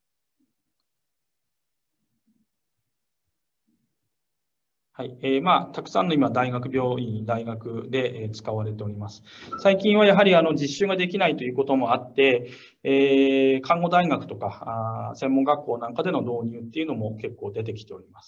はいえーまあ、たくさんの今、大学病院、大学で、えー、使われております。最近はやはりあの実習ができないということもあって、えー、看護大学とかあ専門学校なんかでの導入っていうのも結構出てきております。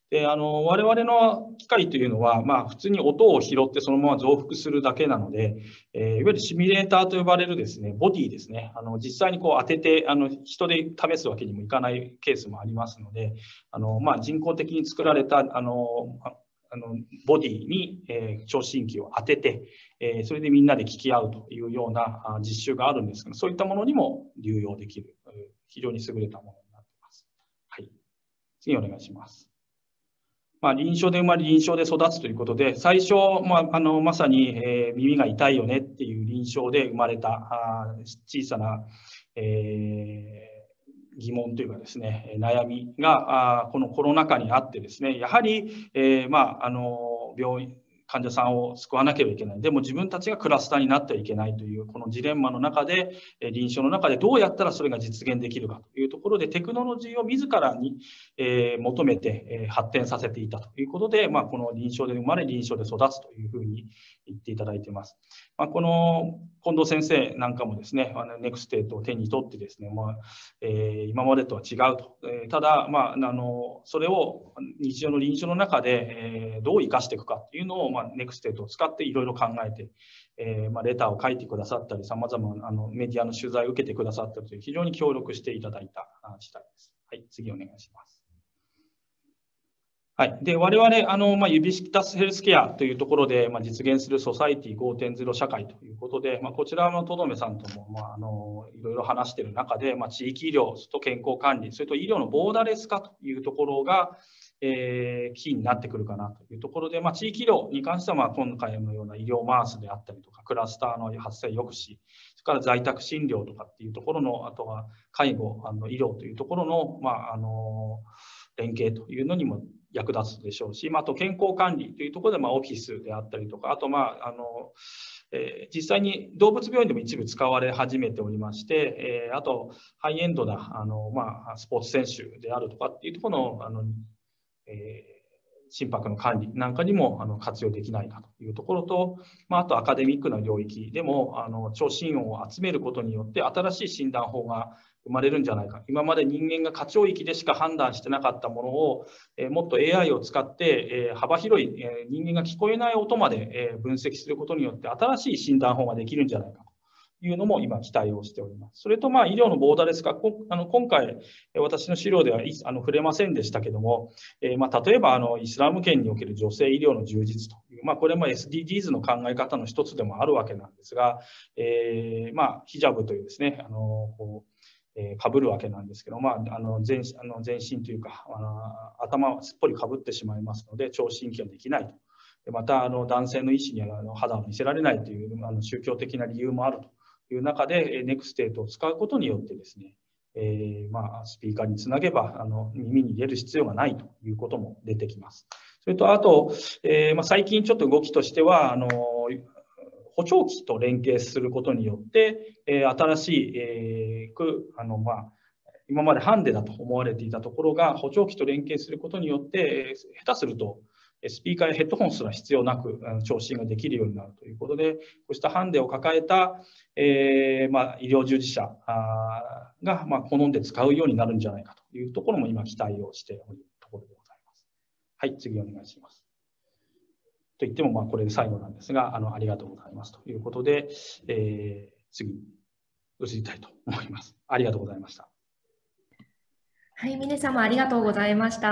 で、あの、我々の機械というのは、まあ、普通に音を拾ってそのまま増幅するだけなので、えー、いわゆるシミュレーターと呼ばれるですね、ボディですね、あの、実際にこう当てて、あの、人で試すわけにもいかないケースもありますので、あの、まあ、人工的に作られた、あの、あのボディに、えー、聴診器を当てて、えー、それでみんなで聞き合うというようなあ実習があるんですけど、そういったものにも流用できる、非常に優れたものになっています。はい。次お願いします。まあ、臨床で生まれ、臨床で育つということで、最初、まあ、あのまさに、えー、耳が痛いよねっていう臨床で生まれたあ小さな、えー疑問というかですね、悩みがこのコロナ禍にあってですね、やはり、えー、まあ、あの病院、患者さんを救わなければいけない。でも自分たちがクラスターになってはいけないという、このジレンマの中で、臨床の中でどうやったらそれが実現できるかというところで、テクノロジーを自らに、えー、求めて、えー、発展させていたということで、まあ、この臨床で生まれ、臨床で育つというふうに言っていただいています。まあ、この近藤先生なんかもですね、あのネクステートを手に取ってですね、まあえー、今までとは違うと。えー、ただ、まあ、あのそれを日常の臨床の中で、えー、どう生かしていくかっていうのを、まあ、ネクステートを使っていろいろ考えて、えーまあ、レターを書いてくださったり、さまざまなあのメディアの取材を受けてくださったりという、非常に協力していただいた次第です。はい、次お願いします。はい。で、我々、あの、まあ、ユビキタスヘルスケアというところで、まあ、実現するソサイティ ごてんゼロ 社会ということで、まあ、こちらのとどめさんとも、まあ、あの、いろいろ話している中で、まあ、地域医療と健康管理、それと医療のボーダレス化というところが、えー、キーになってくるかなというところで、まあ、地域医療に関しては、まあ、今回のような医療マースであったりとか、クラスターの発生抑止、それから在宅診療とかっていうところの、あとは介護、あの医療というところの、まあ、あの、連携というのにも役立つでしょうし、まあ、あと健康管理というところで、まあ、オフィスであったりとか、あと、まあ、あの、えー、実際に動物病院でも一部使われ始めておりまして、えー、あと、ハイエンドな、あの、まあ、スポーツ選手であるとかっていうところの、あの、えー、心拍の管理なんかにもあの活用できないかというところと、まあ、あとアカデミックな領域でもあの聴診音を集めることによって新しい診断法が生まれるんじゃないか。今まで人間が過聴域でしか判断してなかったものを、えー、もっと エーアイ を使って、えー、幅広い、えー、人間が聞こえない音まで、えー、分析することによって新しい診断法ができるんじゃないかというのも今期待をしております。それとまあ医療のボーダレス化、あの今回私の資料ではあの触れませんでしたけども、えー、まあ例えばあのイスラム圏における女性医療の充実という、まあこれも エスディージーズ の考え方の一つでもあるわけなんですが、えー、まあヒジャブというですね、あのこうえー、かぶるわけなんですけど、まあ、あの 全, あの全身というかあ頭をすっぽりかぶってしまいますので聴診器ができないと。でまたあの男性の医師にはあの肌を見せられないというあの宗教的な理由もあるという中でネクステートを使うことによってですね、えーまあ、スピーカーにつなげばあの耳に入れる必要がないということも出てきます。それとあと、えーまあ、最近ちょっと動きとしてはあの補聴器と連携することによって、えー、新しい、えー、あの、まあ、今までハンデだと思われていたところが補聴器と連携することによって、下手するとスピーカーやヘッドホンすら必要なく聴診ができるようになるということで、こうしたハンデを抱えた、えーまあ、医療従事者が、まあ、好んで使うようになるんじゃないかというところも今期待をしているところでございます。はい、次お願いします。と言っても、まあ、これで最後なんですが、あの、ありがとうございますということで、えー、次、移りたいと思います。ありがとうございました。 はい、峰様ありがとうございました。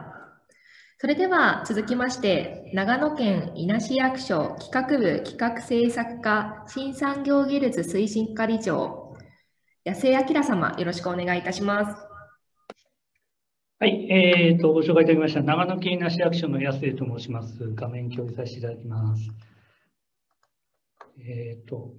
それでは続きまして、長野県伊那市役所企画部企画政策課新産業技術推進課理事長、安江明様、よろしくお願いいたします。 はい、えーと、ご紹介いただきました、長野県伊那市役所の安江と申します。画面共有させていただきます。えーと、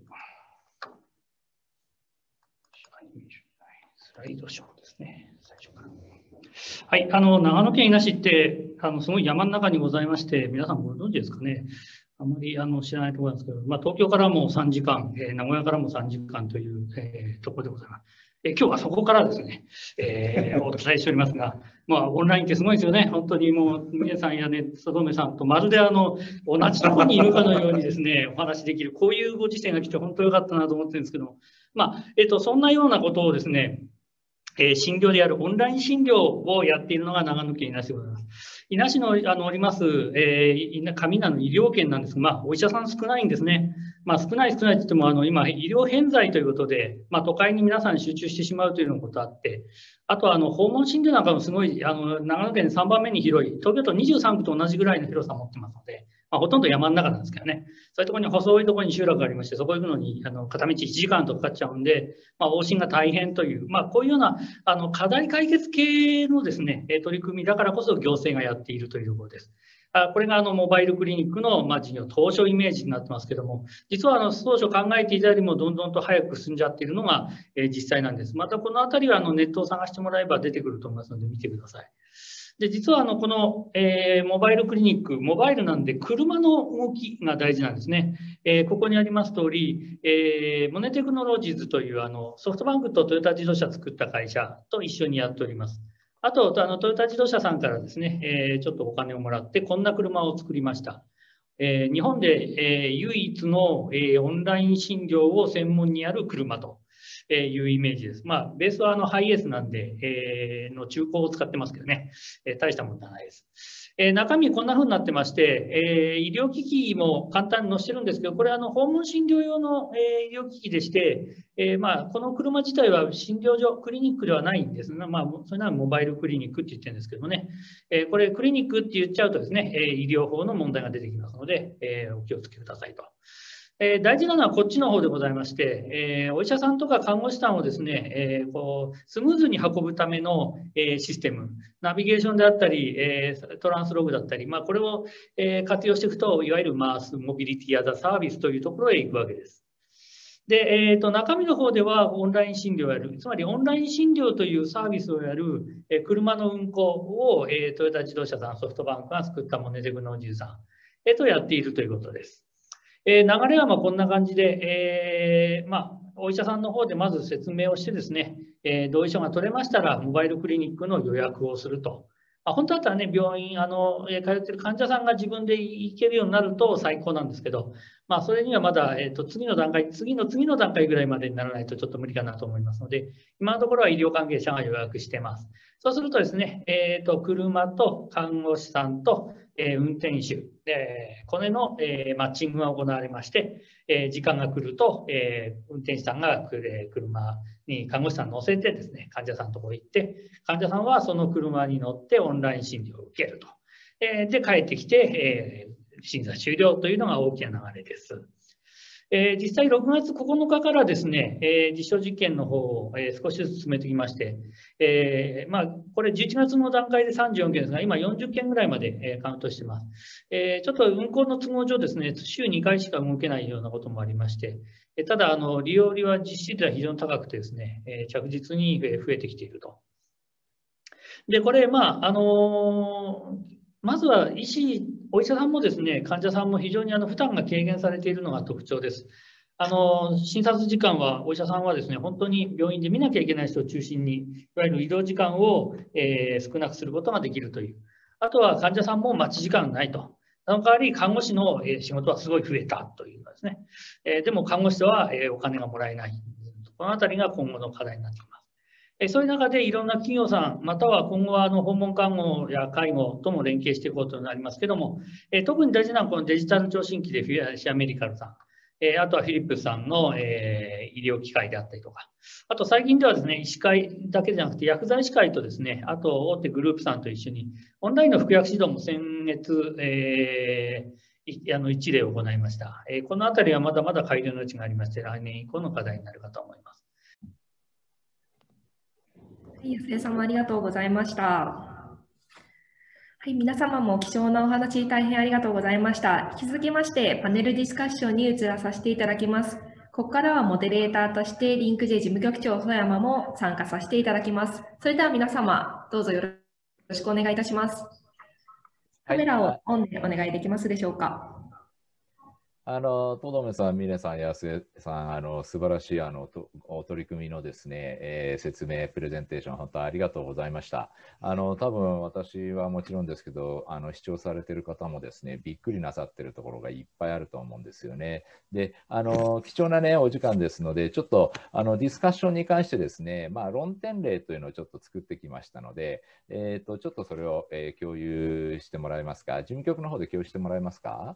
スライドショーですね、最初から。はい、あの、長野県伊那市って、あの、すごい山の中にございまして、皆さんご存知ですかね。あまりあの知らないところなんですけど、まあ、東京からもさんじかん、えー、名古屋からもさんじかんという、えー、ところでございます。えー、今日はそこからですね、えー、お伝えしておりますが、まあ、オンラインってすごいですよね。本当にもう、峰さんやね、そどめさんとまるであの、同じところにいるかのようにですね、お話できる、こういうご時世が来て本当良かったなと思ってるんですけども、まあ、えっと、そんなようなことをですね、 えー、診療でやるオンライン診療をやっているのが長野県伊那市でございます。伊那市の、あのおります、えー、上名の医療圏なんですが、まあ、お医者さん少ないんですね。まあ、少ない少ないと言っても、あの今、医療偏在ということで、まあ、都会に皆さん集中してしまうというようなことがあって、あとはあの訪問診療なんかもすごい、あの長野県さんばんめに広い、東京都にじゅうさんくと同じぐらいの広さを持ってますので、まあ、ほとんど山の中なんですけどね、そういうところに細いところに集落がありまして、そこ行くのにあの片道いちじかんとかかっちゃうんで、まあ、往診が大変という、まあ、こういうようなあの課題解決系のですね、取り組みだからこそ行政がやっているというところです。これがあのモバイルクリニックのまあ事業当初イメージになってますけども、実はあの当初考えていたよりもどんどんと早く進んじゃっているのが実際なんです。またこのあたりはあのネットを探してもらえば出てくると思いますので見てください。で実はあのこの、えー、モバイルクリニック、モバイルなんで車の動きが大事なんですね。えー、ここにあります通り、えー、モネテクノロジーズというあのソフトバンクとトヨタ自動車作った会社と一緒にやっております。あと、あのトヨタ自動車さんからですね、えー、ちょっとお金をもらって、こんな車を作りました。えー、日本で、えー、唯一の、えー、オンライン診療を専門にやる車というイメージです。まあ、ベースはあのハイエースなんで、えー、の中古を使ってますけどね、えー、大したものじゃないです。えー、中身こんな風になってまして、えー、医療機器も簡単に載せてるんですけど、これはあの訪問診療用の、えー、医療機器でして、えーまあ、この車自体は診療所、クリニックではないんですが、まあ、それならモバイルクリニックって言ってるんですけどもね、えー、これクリニックって言っちゃうとですね、えー、医療法の問題が出てきますので、えー、お気をつけくださいと。えー、大事なのはこっちの方でございまして、えー、お医者さんとか看護師さんをですね、えー、こうスムーズに運ぶための、えー、システム、ナビゲーションであったり、えー、トランスログだったり、まあ、これを、えー、活用していくと、いわゆるマースモビリティアザサービスというところへ行くわけです。で、えーと、中身の方ではオンライン診療をやる、つまりオンライン診療というサービスをやる、えー、車の運行を、えー、トヨタ自動車さん、ソフトバンクが作ったモネテクノロジーさん、えー、とやっているということです。えー、流れはまあこんな感じで、えーまあ、お医者さんの方でまず説明をしてですね、えー、同意書が取れましたら、モバイルクリニックの予約をすると。まあ、本当だったらね、病院、あの、通ってる患者さんが自分で行けるようになると最高なんですけど、まあ、それにはまだ、えーと、次の段階、次の次の段階ぐらいまでにならないとちょっと無理かなと思いますので、今のところは医療関係者が予約しています。そうするとですね、えーと、車と看護師さんと、えー、運転手、えー、これの、えー、マッチングが行われまして、えー、時間が来ると、えー、運転手さんが、えー、車に看護師さん乗せてですね、患者さんのところに行って、患者さんはその車に乗ってオンライン診療を受けると。えー、で、帰ってきて、えー、審査終了というのが大きな流れです。えー、実際ろくがつここのかからですね、えー、実証実験の方を、えー、少しずつ進めてきまして、えーまあ、これじゅういちがつの段階でさんじゅうよんけんですが、今よんじゅっけんぐらいまで、えー、カウントしています。えー、ちょっと運行の都合上ですね、週にかいしか動けないようなこともありまして、えー、ただあの、利用率は実施率は非常に高くてですね、えー、着実に増えてきていると。で、これ、まあ、あのーまずは医師、お医者さんもですね、患者さんも非常にあの負担が軽減されているのが特徴です。あの診察時間は、お医者さんはですね、本当に病院で見なきゃいけない人を中心に、いわゆる移動時間を、えー、少なくすることができるという。あとは患者さんも待ち時間がないと。その代わり、看護師の仕事はすごい増えたというのですね。えー、でも、看護師とはお金がもらえない。このあたりが今後の課題になってきます。そういう中でいろんな企業さん、または今後はあの訪問看護や介護とも連携していこうとなりますけども、え特に大事なのはこのデジタル聴診器でフィアシアメディカルさん、えあとはフィリップスさんの、え医療機械であったりとか、あと最近ではですね、医師会だけじゃなくて薬剤師会とですね、あと大手グループさんと一緒にオンラインの服薬指導も先月、えー、あの一例を行いました。えこのあたりはまだまだ改良の余地がありまして、来年以降の課題になるかと思います。 安江様ありがとうございました。はい、皆様も貴重なお話大変ありがとうございました。引き続きましてパネルディスカッションに移らさせていただきます。ここからはモデレーターとしてリンク J 事務局長曽山も参加させていただきます。それでは皆様どうぞよろしくお願いいたします。カメラをオンでお願いできますでしょうか。 あの、とどめさん、峰さん、安江さん、あの、素晴らしい、あの、と取り組みのですね、えー説明、プレゼンテーション、本当ありがとうございました。あの、多分私はもちろんですけど、あの、視聴されている方もですね、びっくりなさってるところがいっぱいあると思うんですよね。で、あの、貴重なね、お時間ですので、ちょっと、あの、ディスカッションに関してですね、まあ、論点例というのをちょっと作ってきましたので、えっと、ちょっとそれを、えー共有してもらえますか。事務局の方で共有してもらえますか。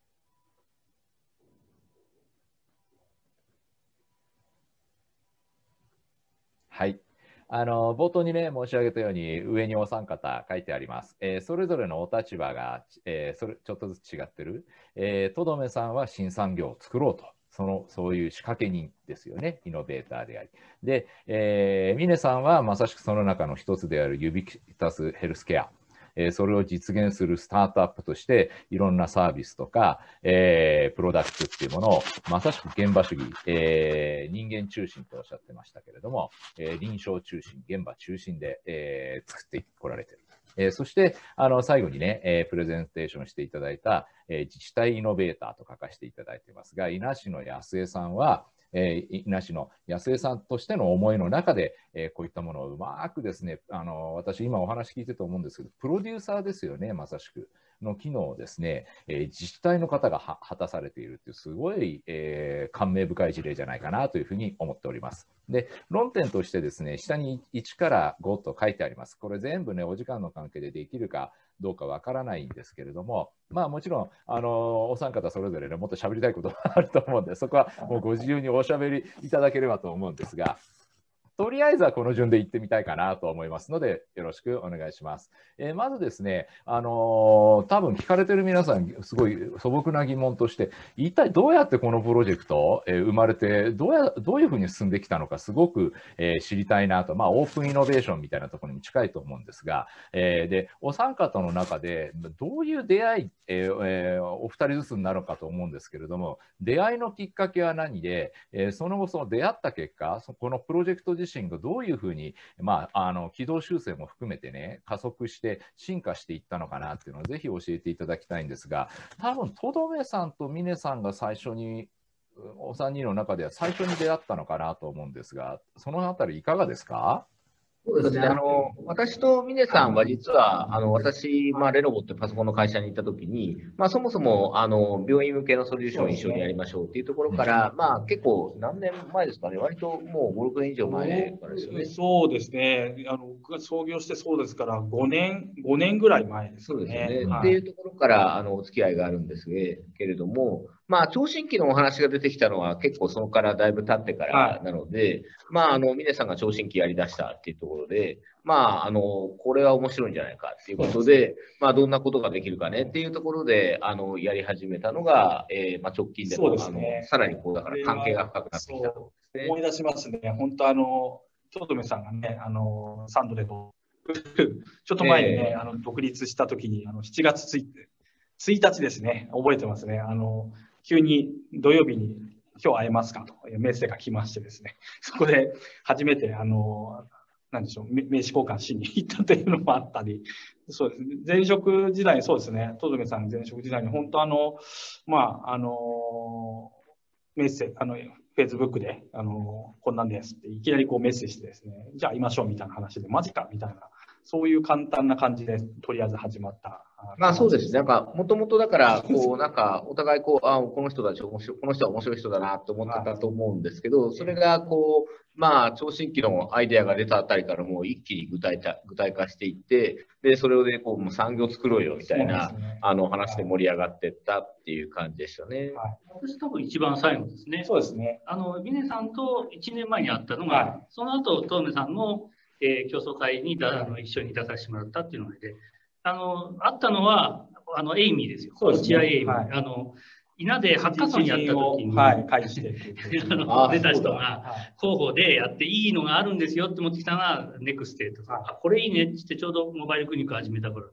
はい。あの冒頭にね、申し上げたように、上にお三方書いてあります。えーそれぞれのお立場が、えーそれちょっとずつ違ってる。えー、とどめさんは新産業を作ろうと。そのそういう仕掛け人ですよね、イノベーターであり。で、えー、峰さんはまさしくその中の一つであるユビキタスヘルスケア。えーそれを実現するスタートアップとして、いろんなサービスとか、えープロダクトっていうものを、まさしく現場主義、えー人間中心とおっしゃってましたけれども、えー臨床中心、現場中心で、えー作ってこられている。えーそして、あの、最後にね、えープレゼンテーションしていただいた、えー自治体イノベーターと書かせていただいていますが、伊那市の安江さんは、えー、伊那市の安江さんとしての思いの中で、えーこういったものをうまくですね、あの、私今お話聞いてて思うんですけど、プロデューサーですよね、まさしく。の機能をですね、えー自治体の方がは果たされているという、すごい、えー感銘深い事例じゃないかなというふうに思っております。で、論点としてですね、下にいちからごと書いてあります。これ全部ね、お時間の関係でできるかどうかわからないんですけれども、まあもちろん、あのお三方それぞれね、もっと喋りたいことがあると思うんで、そこはもうご自由におしゃべりいただければと思うんですが、とりあえずはこの順で行ってみたいかなと思いますので、よろしくお願いします。えーまずですね、あのー多分聞かれてる皆さん、すごい素朴な疑問として、一体どうやってこのプロジェクト、えー生まれてどうや、どういうふうに進んできたのか、すごく、えー知りたいなと、まあ、オープンイノベーションみたいなところにも近いと思うんですが、えーで、お三方の中で、どういう出会い、えーえーお二人ずつになるかと思うんですけれども、出会いのきっかけは何で、えーその後、その出会った結果、そこのプロジェクト自身がどういうふうに、まあ、あの軌道修正も含めてね、加速して進化していったのかなっていうのをぜひ教えていただきたいんですが、多分とどめさんと峰さんが最初に、お三人の中では最初に出会ったのかなと思うんですが、そのあたりいかがですか？ そうですね。あの、私と峰さんは実は、あの、私、まあ、レノボってパソコンの会社に行った時に、まあ、そもそも、あの、病院向けのソリューションを一緒にやりましょうっていうところから、まあ、結構何年前ですかね。割ともうご、ろくねん以上前からですよね。 そうですね。あの、僕が創業してそうですから、ごねん、ごねんぐらい前ですそうね。 ですよね。 はいっていうところから、あの、お付き合いがあるんですけれども、まあ、聴診器のお話が出てきたのは結構そこからだいぶ経ってからなので、まあ、あの、峰さんが聴診器やり出したっていうところで、まあ、あの、これは面白いんじゃないかっていうことで、まあ、どんなことができるかねっていうところで、あの、やり始めたのが、えーまあ、直近でそうの、 ですねあの、さらにこう、だから関係が深くなってきたと。 思い出しますね。本当あの、とどめさんがね、あの、サンドレと、ちょっと前にね、 ええあの、独立した時に、あの、しちがつついたちですね、覚えてますね。あの、急に土曜日に、今日会えますかというメッセージが来ましてですね、そこで初めて、あの、なんでしょう、め名刺交換しに行ったというのもあったり、そうですね、前職時代、そうですね、とどめさん前職時代に、本当あの、まあ、あの、メッセージ、あの、Facebook で、あの、こんなんですって、いきなりこうメッセージしてですね、じゃあ会いましょうみたいな話で、マジかみたいな、そういう簡単な感じで、とりあえず始まった。 まあそうですね。なんか、もともとだから、こう、なんか、お互いこう、あ、この人たち面白い、この人は面白い人だなと思ってたと思うんですけど、それがこう、まあ、聴診器のアイデアが出たあたりからもう一気に具体化、具体化していって、で、それをで、こう、もう産業作ろうよみたいな、 ね、 あの、話で盛り上がっていったっていう感じでしたね。 はい、私多分一番最後ですね。 そうですね。 あの、峰さんといちねんまえに会ったのが、はい、その後、とどめさんの、えー、競争会にだあの一緒に出させてもらったっていうので、あの、会ったのは、あの、エイミーですよ。 そうですね。 落合エイミー。はい、あの、稲でハッカソンやった時に、 はい、返してあの出た人が広報でやっていいのがあるんですよって持ってきたのがネクステとか、あ、これいいねって言ってちょうどモバイルクリニック始めた頃で。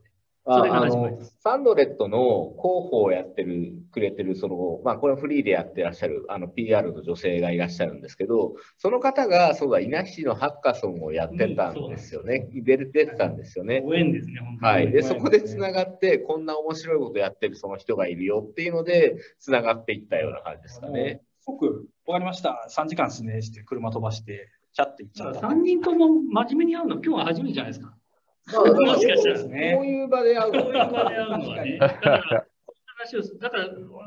あそれがあの始まります。 サンドレットの広報をやってる、くれてる、その、まあ、これはフリーでやってらっしゃる、あの、ピーアール の女性がいらっしゃるんですけど、その方が、そうだ、伊那市のハッカソンをやってたんですよね。出る出てたんですよね。 ご縁ですね、本当に。 はい。で、そこでつご縁ですねながって、こんな面白いことやってるその人がいるよっていうので、つながっていったような感じですかね。 即、わかりました。さんじかんですね。して車飛ばして、チャッて行っちゃった。 さんにんとも真面目に会うの、今日は初めてじゃないですか。 まあ、だからもしかしたらそういう場で会うのそういう場で会うのはね。だから、話をだから、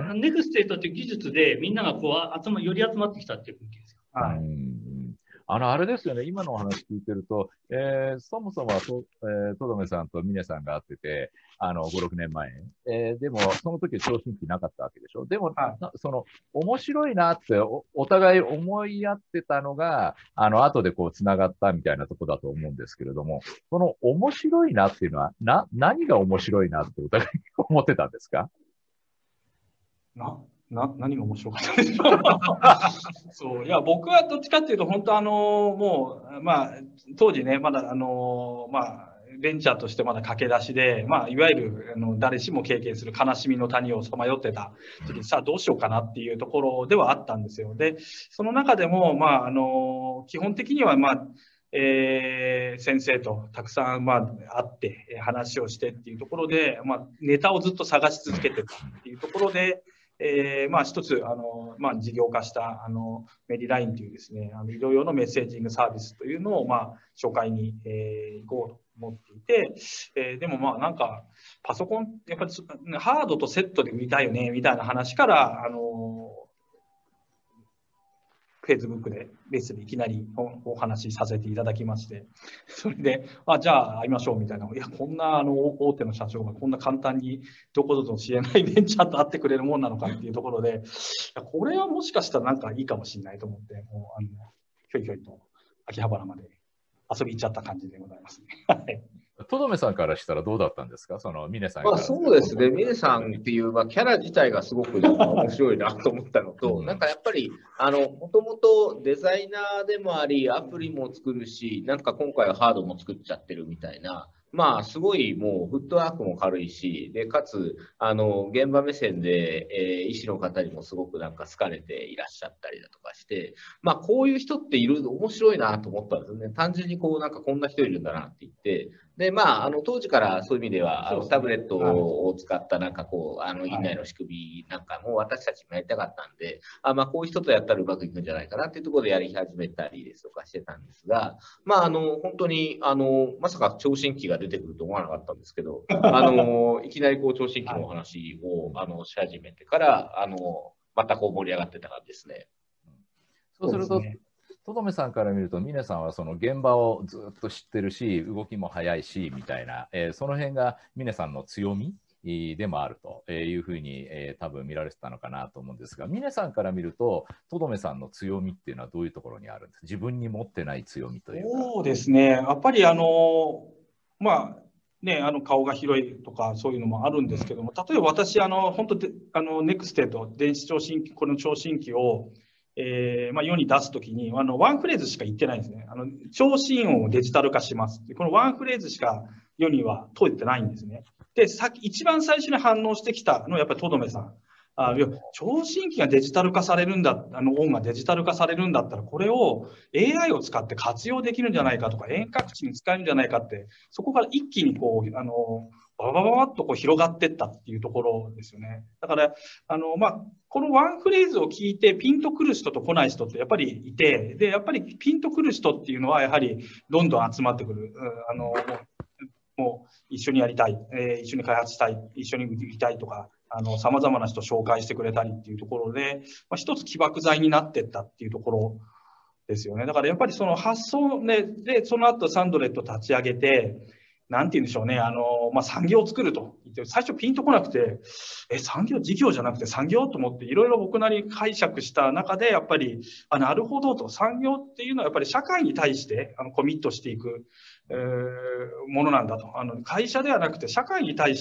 ネクステートっていう技術でみんながこう集ま、より集まってきたっていう雰囲気ですよ。 はい。 うんあの、あれですよね、今のお話聞いてると、えー、そもそもはと、えー、とどめさんと峰さんが会ってて、あの、ご、ろくねんまえ。えー、でも、その時は聴診器なかったわけでしょ。でも、 はいなその、面白いなってお、お互い思い合ってたのが、あの、後でこう、繋がったみたいなとこだと思うんですけれども、その、面白いなっていうのは、な、何が面白いなってお互い思ってたんですか？ な、な、何が面白かったでしょう。そう、いや、僕はどっちかっていうと、本当あの、もう、まあ、当時ね、まだあの、まあ、ベンチャーとしてまだ駆け出しで、まあ、いわゆる、あの、誰しも経験する悲しみの谷をさまよってた時に、さあどうしようかなっていうところではあったんですよ。で、その中でも、まあ、あの、基本的には、まあ、えー、先生とたくさん、まあ、会って話をしてっていうところで、まあ、ネタをずっと探し続けてたっていうところで、えー、まあ一つ、あの、まあ事業化した、あの、メリラインというですね、あの、医療用のメッセージングサービスというのを、まあ、紹介に、えー、行こうと思っていて、えー、でもまあなんか、パソコン、やっぱりハードとセットで売りたいよね、みたいな話から、あの、Facebook でベースでいきなりお話しさせていただきまして、それで、あ、じゃあ会いましょうみたいな。いや、こんなあの大手の社長がこんな簡単にどこぞと知れないベンチャーと会ってくれるもんなのかっていうところで、いやこれはもしかしたらなんかいいかもしれないと思って、もうあのひょいひょいと秋葉原まで遊び行っちゃった感じでございますね。はいとどめさんからしたらどうだったんですか？その、峰さんから。 まあ、そうですね。峰さんっていう、まあ、キャラ自体がすごくなんか面白いなと思ったのと、なんかやっぱり、あの、もともとデザイナーでもあり、アプリも作るし、なんか今回はハードも作っちゃってるみたいな、まあ、すごいもうフットワークも軽いし、で、かつ、あの、現場目線で、えー医師の方にもすごくなんか好かれていらっしゃったりだとかして、まあ、こういう人っている面白いなと思ったんですよね。単純にこう、なんかこんな人いるんだなって言って、で、まあ、あの、当時からそういう意味では、あの、 そうですねタブレットを使ったなんかこう、あの、院内の仕組みなんかも私たちもやりたかったんで、あ、まあ、こういう人とやったらうまくいくんじゃないかなっていうところでやり始めたりですとかしてたんですが、まあ、あの、本当に、あの、まさか聴診器が出てくると思わなかったんですけど、あの、いきなりこう、聴診器のお話を、あの、し始めてから、あの、またこう盛り上がってた感じですね。 そうするとそうですね、 とどめさんから見ると、峰さんはその現場をずっと知ってるし、動きも早いし、みたいな、えーその辺が峰さんの強みえーでもあるというふうに、えー多分見られてたのかなと思うんですが、峰さんから見ると、とどめさんの強みっていうのはどういうところにあるんですか？自分に持ってない強みというか。 そうですね。やっぱりあの、まあ、ね、あの顔が広いとかそういうのもあるんですけども、例えば私、あの、本当で、あの、ネクステート、電子聴診器、この聴診器を、えーまあ、世に出すときに、あの、ワンフレーズしか言ってないんですね。あの、聴診音をデジタル化します。このワンフレーズしか世には問えてないんですね。で、さっき一番最初に反応してきたのはやっぱりとどめさん。あいや聴診器がデジタル化されるんだ、あの音がデジタル化されるんだったら、これを エーアイ を使って活用できるんじゃないかとか、遠隔地に使えるんじゃないかって、そこから一気にこう、あの、ババババッとこう広がっていったっていうところですよね。だから、あの、まあ、このワンフレーズを聞いてピンとくる人と来ない人ってやっぱりいて、で、やっぱりピンとくる人っていうのはやはりどんどん集まってくる。あの、もう一緒にやりたい、えー、一緒に開発したい、一緒に売りたいとか、あの、様々な人を紹介してくれたりっていうところで、まあ、一つ起爆剤になっていったっていうところですよね。だからやっぱりその発想ね、で、その後サンドレット立ち上げて、なんて言うんでしょうね、あの、まあ、産業を作ると言って、最初ピンとこなくて、え、産業、事業じゃなくて産業と思って、いろいろ僕なりに解釈した中で、やっぱり、あ、なるほどと、産業っていうのはやっぱり社会に対して、あの、コミットしていく、えー、ものなんだと。あの、会社ではなくて、社会に対して、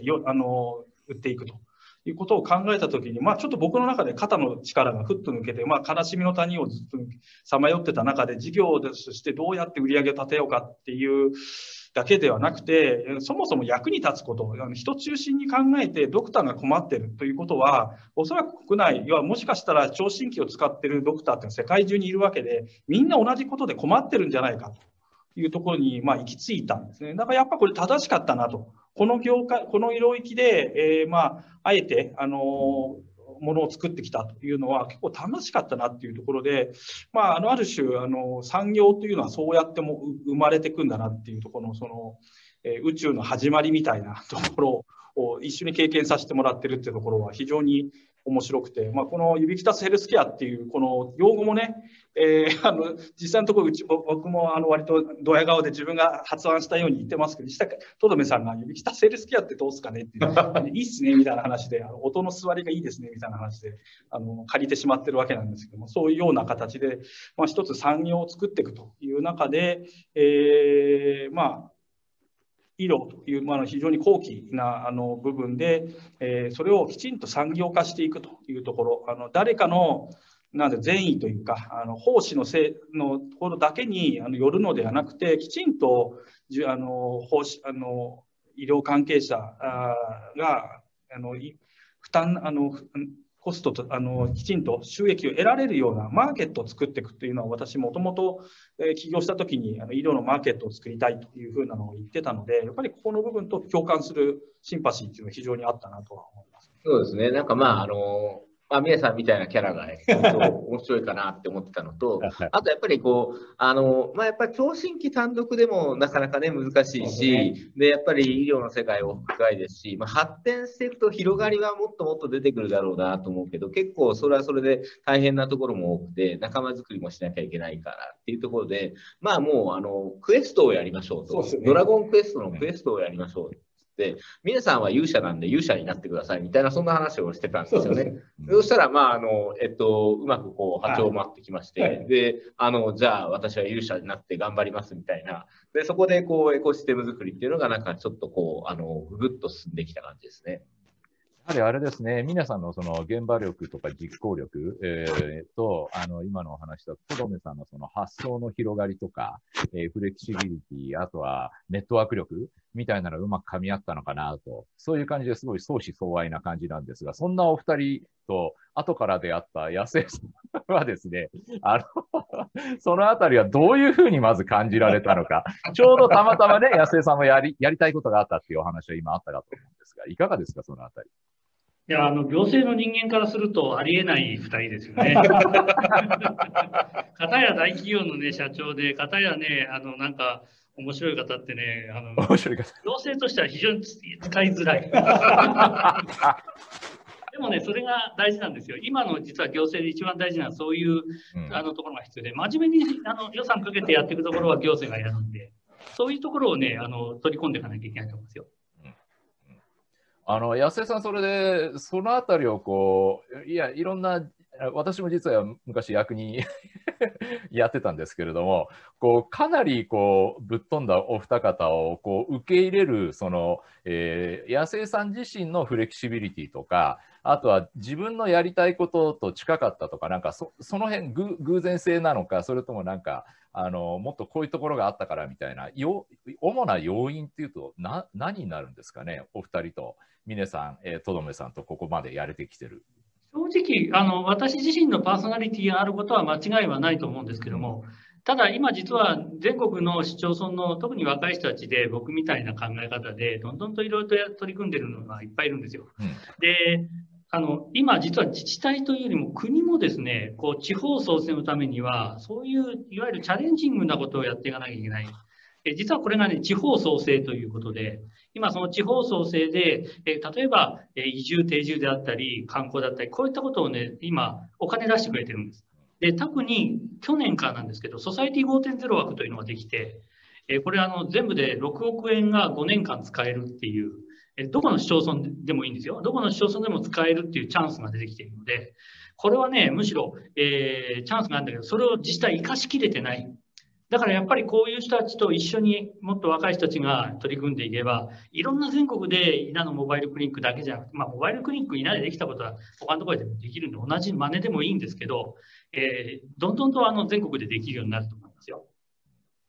よ、あの、売っていくと。いうことを考えたときに、まあちょっと僕の中で肩の力がふっと抜けて、まあ悲しみの谷をずっとさまよってた中で、事業としてどうやって売り上げを立てようかっていうだけではなくて、そもそも役に立つこと、人中心に考えてドクターが困っているということは、おそらく国内、要はもしかしたら聴診器を使っているドクターって世界中にいるわけで、みんな同じことで困ってるんじゃないかというところにまあ行き着いたんですね。だからやっぱこれ正しかったなと。この業界、この領域で、えー、まあ、あえて、あのーものを作ってきたというのは結構楽しかったなっていうところで、まあ、あのある種あの産業というのはそうやっても生まれていくんだなっていうところのその、えー、宇宙の始まりみたいなところを一緒に経験させてもらってるっていうところは非常に面白くて、まあ、このユビキタスヘルスケアっていうこの用語もね、えー、あの実際のところうち僕もあの割とドヤ顔で自分が発案したように言ってますけど、とどめさんがユビキタスヘルスケアってどうすかねっていいっすねみたいな話で、あの音の座りがいいですねみたいな話であの借りてしまってるわけなんですけども、そういうような形で、まあ、一つ産業を作っていくという中で、えー、まあ医療という、まあ、非常に高貴なあの部分で、えー、それをきちんと産業化していくというところ、あの誰かのなんで善意というか、あの奉仕のせいのところだけにあのよるのではなくて、きちんとじあの奉仕あの医療関係者があの負担あのコストとあのきちんと収益を得られるようなマーケットを作っていくというのは、私もともと起業したときにあの医療のマーケットを作りたいというふうなのを言ってたので、やっぱりここの部分と共感するシンパシーというのは非常にあったなとは思います。 そうですね。なんかまああのまあ、宮さんみたいなキャラが面白いかなって思ってたのと、あとやっぱりこう、あの、まあ、やっぱり聴診器単独でもなかなかね、難しいし、で、やっぱり医療の世界も深いですし、まあ、発展していくと広がりはもっともっと出てくるだろうなと思うけど、結構それはそれで大変なところも多くて、仲間作りもしなきゃいけないからっていうところで、まあもう、あの、クエストをやりましょうと。ドラゴンクエストのクエストをやりましょう。で、皆さんは勇者なんで勇者になってくださいみたいな、そんな話をしてたんですよね。そしたら、まあ、あの、えっと、うまくこう、波長を回ってきまして、はい、で、あの、じゃあ私は勇者になって頑張りますみたいな。で、そこでこう、エコシステム作りっていうのが、なんかちょっとこう、あの、ぐぐっと進んできた感じですね。 やはりあれですね、皆さんのその現場力とか実行力、えー、と、あの、今のお話だと、とどめさんのその発想の広がりとか、えー、フレキシビリティ、あとはネットワーク力みたいなのがうまく噛み合ったのかなと、そういう感じですごい相思相愛な感じなんですが、そんなお二人と後から出会った安江さんはですね、あの、そのあたりはどういうふうにまず感じられたのか、ちょうどたまたまね、安江さんもやり、やりたいことがあったっていうお話は今あったかと思うんですが、いかがですか、そのあたり。 いや、あの、行政の人間からするとありえない二人ですよね。かたや大企業のね、社長で、かたやね、あの、なんか、面白い方ってね、あの、 面白い方。 行政としては非常に使いづらい。でもね、それが大事なんですよ。今の実は行政で一番大事なのはそういう、うん、あのところが必要で、真面目にあの予算かけてやっていくところは行政がやるんで、そういうところをね、あの取り込んでいかなきゃいけないと思うんですよ。 あの安江さん、それで、そのあたりをこう、いや、いろんな、私も実は昔、役にやってたんですけれども、こうかなりこうぶっ飛んだお二方をこう受け入れる、その、えー、安江さん自身のフレキシビリティとか、あとは自分のやりたいことと近かったとか、なんか そ, その辺ぐ偶然性なのか、それともなんか、あのもっとこういうところがあったからみたいな、よ主な要因っていうとな何になるんですかね、お二人と。峰さん、えー、とどめさんとここまでやれてきてる。 正直あの、私自身のパーソナリティがあることは間違いはないと思うんですけども、ただ今実は全国の市町村の特に若い人たちで僕みたいな考え方でどんどんといろいろと取り組んでるのがいっぱいいるんですよ。うん、であの今実は自治体というよりも国もですね、こう地方創生のためにはそういういわゆるチャレンジングなことをやっていかなきゃいけない。え実はこれがね、地方創生ということで、今その地方創生で、え例えば、え移住定住であったり、観光だったり、こういったことをね、今お金出してくれてるんです。で、特に去年からなんですけど、ソサイティ ごてんゼロ 枠というのができて、えこれあの全部でろくおくえんがごねんかん使えるっていう、えどこの市町村でもいいんですよ。どこの市町村でも使えるっていうチャンスが出てきているので、これはね、むしろ、えー、チャンスがあるんだけど、それを自治体生かしきれてない。だからやっぱりこういう人たちと一緒にもっと若い人たちが取り組んでいけば、いろんな全国で稲のモバイルクリニックだけじゃなくて、まあ、モバイルクリニック稲でできたことは他のところでもできるんで、同じ真似でもいいんですけど、えー、どんどんとあの全国でできるようになると思いますよ。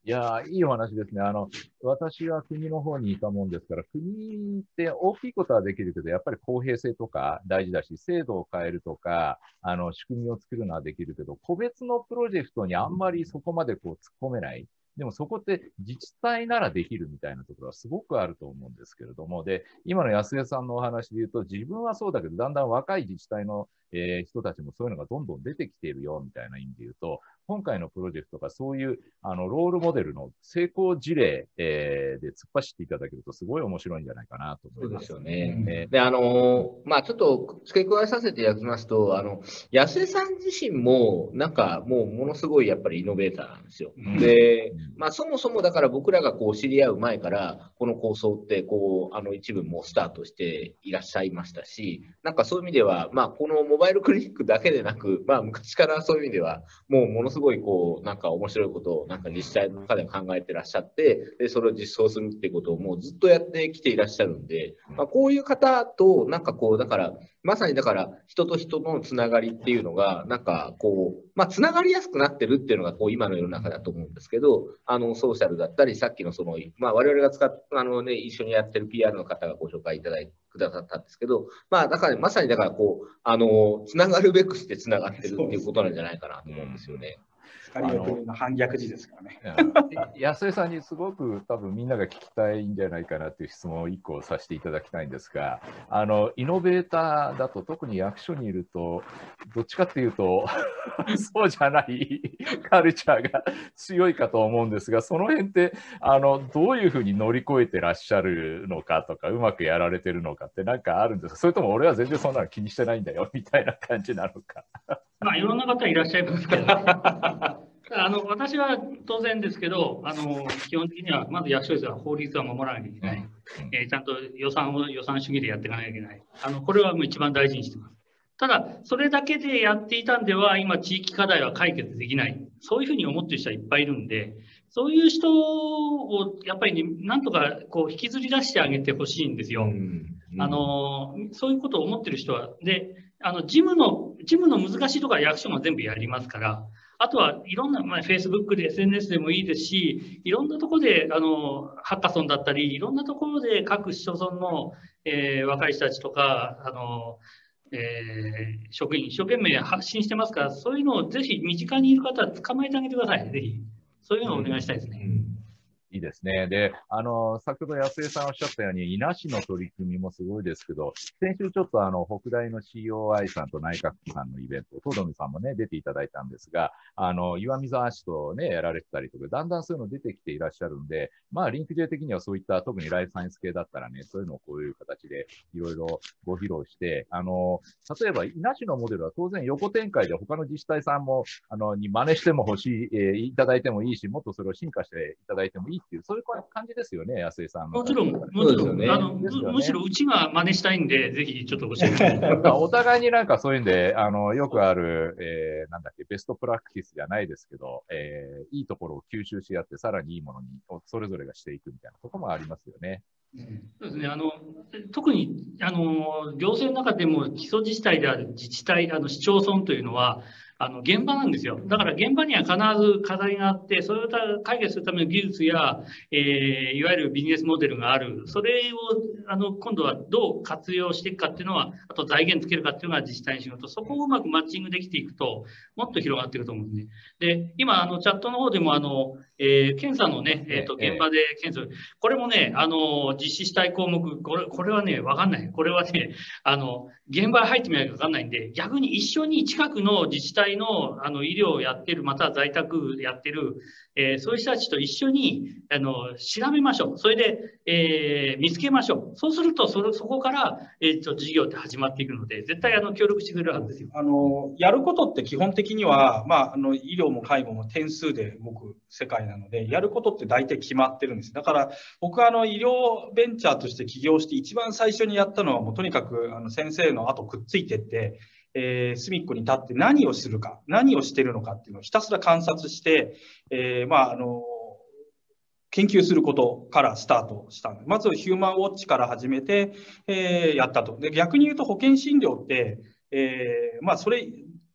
いやー、いいお話ですね。あの、私は国の方にいたもんですから、国って大きいことはできるけど、やっぱり公平性とか大事だし、制度を変えるとか、あの、仕組みを作るのはできるけど、個別のプロジェクトにあんまりそこまでこう突っ込めない。でもそこって自治体ならできるみたいなところはすごくあると思うんですけれども、で、今の安江さんのお話で言うと、自分はそうだけど、だんだん若い自治体の、えー人たちもそういうのがどんどん出てきているよみたいな意味で言うと、今回のプロジェクトがそういうあのロールモデルの成功事例、えーで突っ走っていただけるとすごい面白いんじゃないかなと思います。 そうですよね。 えーで、あのーまあ、ちょっと付け加えさせていただきますと、あの、安江さん自身も、なんかもうものすごいやっぱりイノベーターなんですよ。 うんで、まあ、そもそもだから僕らがこう知り合う前から、この構想ってこう、あの一部もうスタートしていらっしゃいましたし、なんかそういう意味では、まあ、このモバイルクリニックだけでなく、まあ、昔からそういう意味では、もうものすごいこう、なんか面白いことをなんか自治体の中で考えてらっしゃって、で、それを実装するっていうことをもうずっとやってきていらっしゃるんで、まあ、こういう方と、なんかこう、だから、まさにだから人と人のつながりっていうのが、なんかこう、まあ、つながりやすくなってるっていうのがこう今の世の中だと思うんですけど、あのソーシャルだったり、さっきのその、まあ、我々が使っあの、ね、一緒にやってる ピーアール の方がご紹介いただいてくださったんですけど、まあ、だからまさにだからこう、あのつながるべくしてつながってるっていうことなんじゃないかなと思うんですよね。 光の国の反逆時ですからね。 安江さんにすごく多分みんなが聞きたいんじゃないかなっていう質問をいっこさせていただきたいんですが、あのイノベーターだと特に役所にいるとどっちかっていうとそうじゃないカルチャーが強いかと思うんですが、その辺ってあのどういうふうに乗り越えてらっしゃるのかとか、うまくやられてるのかってなんかあるんですか？それとも俺は全然そんなの気にしてないんだよみたいな感じなのか。 まあ、いろんな方いらっしゃいますけど、ね、あの私は当然ですけど、あの基本的にはまず役所ですが法律は守らなきゃいけない、うんえー、ちゃんと予算を予算主義でやっていかなきゃいけない、あのこれはもう一番大事にしています。ただ、それだけでやっていたんでは、今、地域課題は解決できない、そういうふうに思っている人はいっぱいいるんで、そういう人をやっぱり、ね、なんとかこう引きずり出してあげてほしいんですよ。うんうん、あのそういうことを思っている人は。であの事務の、事務の難しいところは役所が全部やりますから、あとはいろんな、まあ、Facebook で エスエヌエス でもいいですし、いろんなところであのハッカソンだったり、いろんなところで各市町村の、えー、若い人たちとか、あのえー、職員、一生懸命発信してますから、そういうのをぜひ身近にいる方は捕まえてあげてください。ぜひ。そういうのをお願いしたいですね。うんうんいいですね。で、あの、先ほど安江さんおっしゃったように、伊那市の取り組みもすごいですけど、先週ちょっとあの、北大の シーオーアイ さんと内閣府さんのイベント、戸留さんもね、出ていただいたんですが、あの、岩見沢市とね、やられてたりとか、だんだんそういうの出てきていらっしゃるんで、まあ、リンク J 的にはそういった、特にライフサイエンス系だったらね、そういうのをこういう形でいろいろご披露して、あの、例えば、伊那市のモデルは当然横展開で他の自治体さんも、あの、に真似しても欲しい、えー、いただいてもいいし、もっとそれを進化していただいてもいいっていう、そういう感じですよね、安江さんの。 もちろん、もちろん、ね、あの、ね、むしろうちが真似したいんで、ぜひちょっと教えてください。 お互いになんかそういうんで、あの、よくある、えー、なんだっけ、ベストプラクティスじゃないですけど、えー、いいところを吸収し合って、さらにいいものに、それぞれがしていくみたいなところもありますよね。 そうですね。あの、特に、あの、行政の中でも基礎自治体である自治体、あの、市町村というのは、あの、現場なんですよ。だから現場には必ず課題があって、それを解決するための技術や、えー、いわゆるビジネスモデルがある。それを、あの、今度はどう活用していくかっていうのは、あと財源つけるかっていうのが自治体の仕事。そこをうまくマッチングできていくと、もっと広がっていくと思うんですね。で、今、あの、チャットの方でも、あの、えー、検査のね、えっと、現場で検査、これもね、あの、実施したい項目、これ、これはね、わかんない。これはね、あの、現場に入ってみないとわかんないんで、逆に一緒に近くの自治体の、あの、医療をやってる、または在宅やってる、えー、そういう人たちと一緒に、あの、調べましょう。それで、えー、見つけましょう。そうすると、それ、そこから、えっと、事業って始まっていくので、絶対、あの、協力してくれるはずですよ。 あの、やることって基本的には、まあ、あの、医療も介護も点数で動く世界なので、やることって大体決まってるんです。だから、僕は、あの、医療ベンチャーとして起業して、一番最初にやったのは、もうとにかく、あの、先生の後くっついてって、えー、隅っこに立って何をするか、何をしてるのかっていうのをひたすら観察して、えー、まあ、あの、研究することからスタートしたんです。まずヒューマンウォッチから始めて、えー、やったと。で、逆に言うと保険診療って、えー、まあ、それ、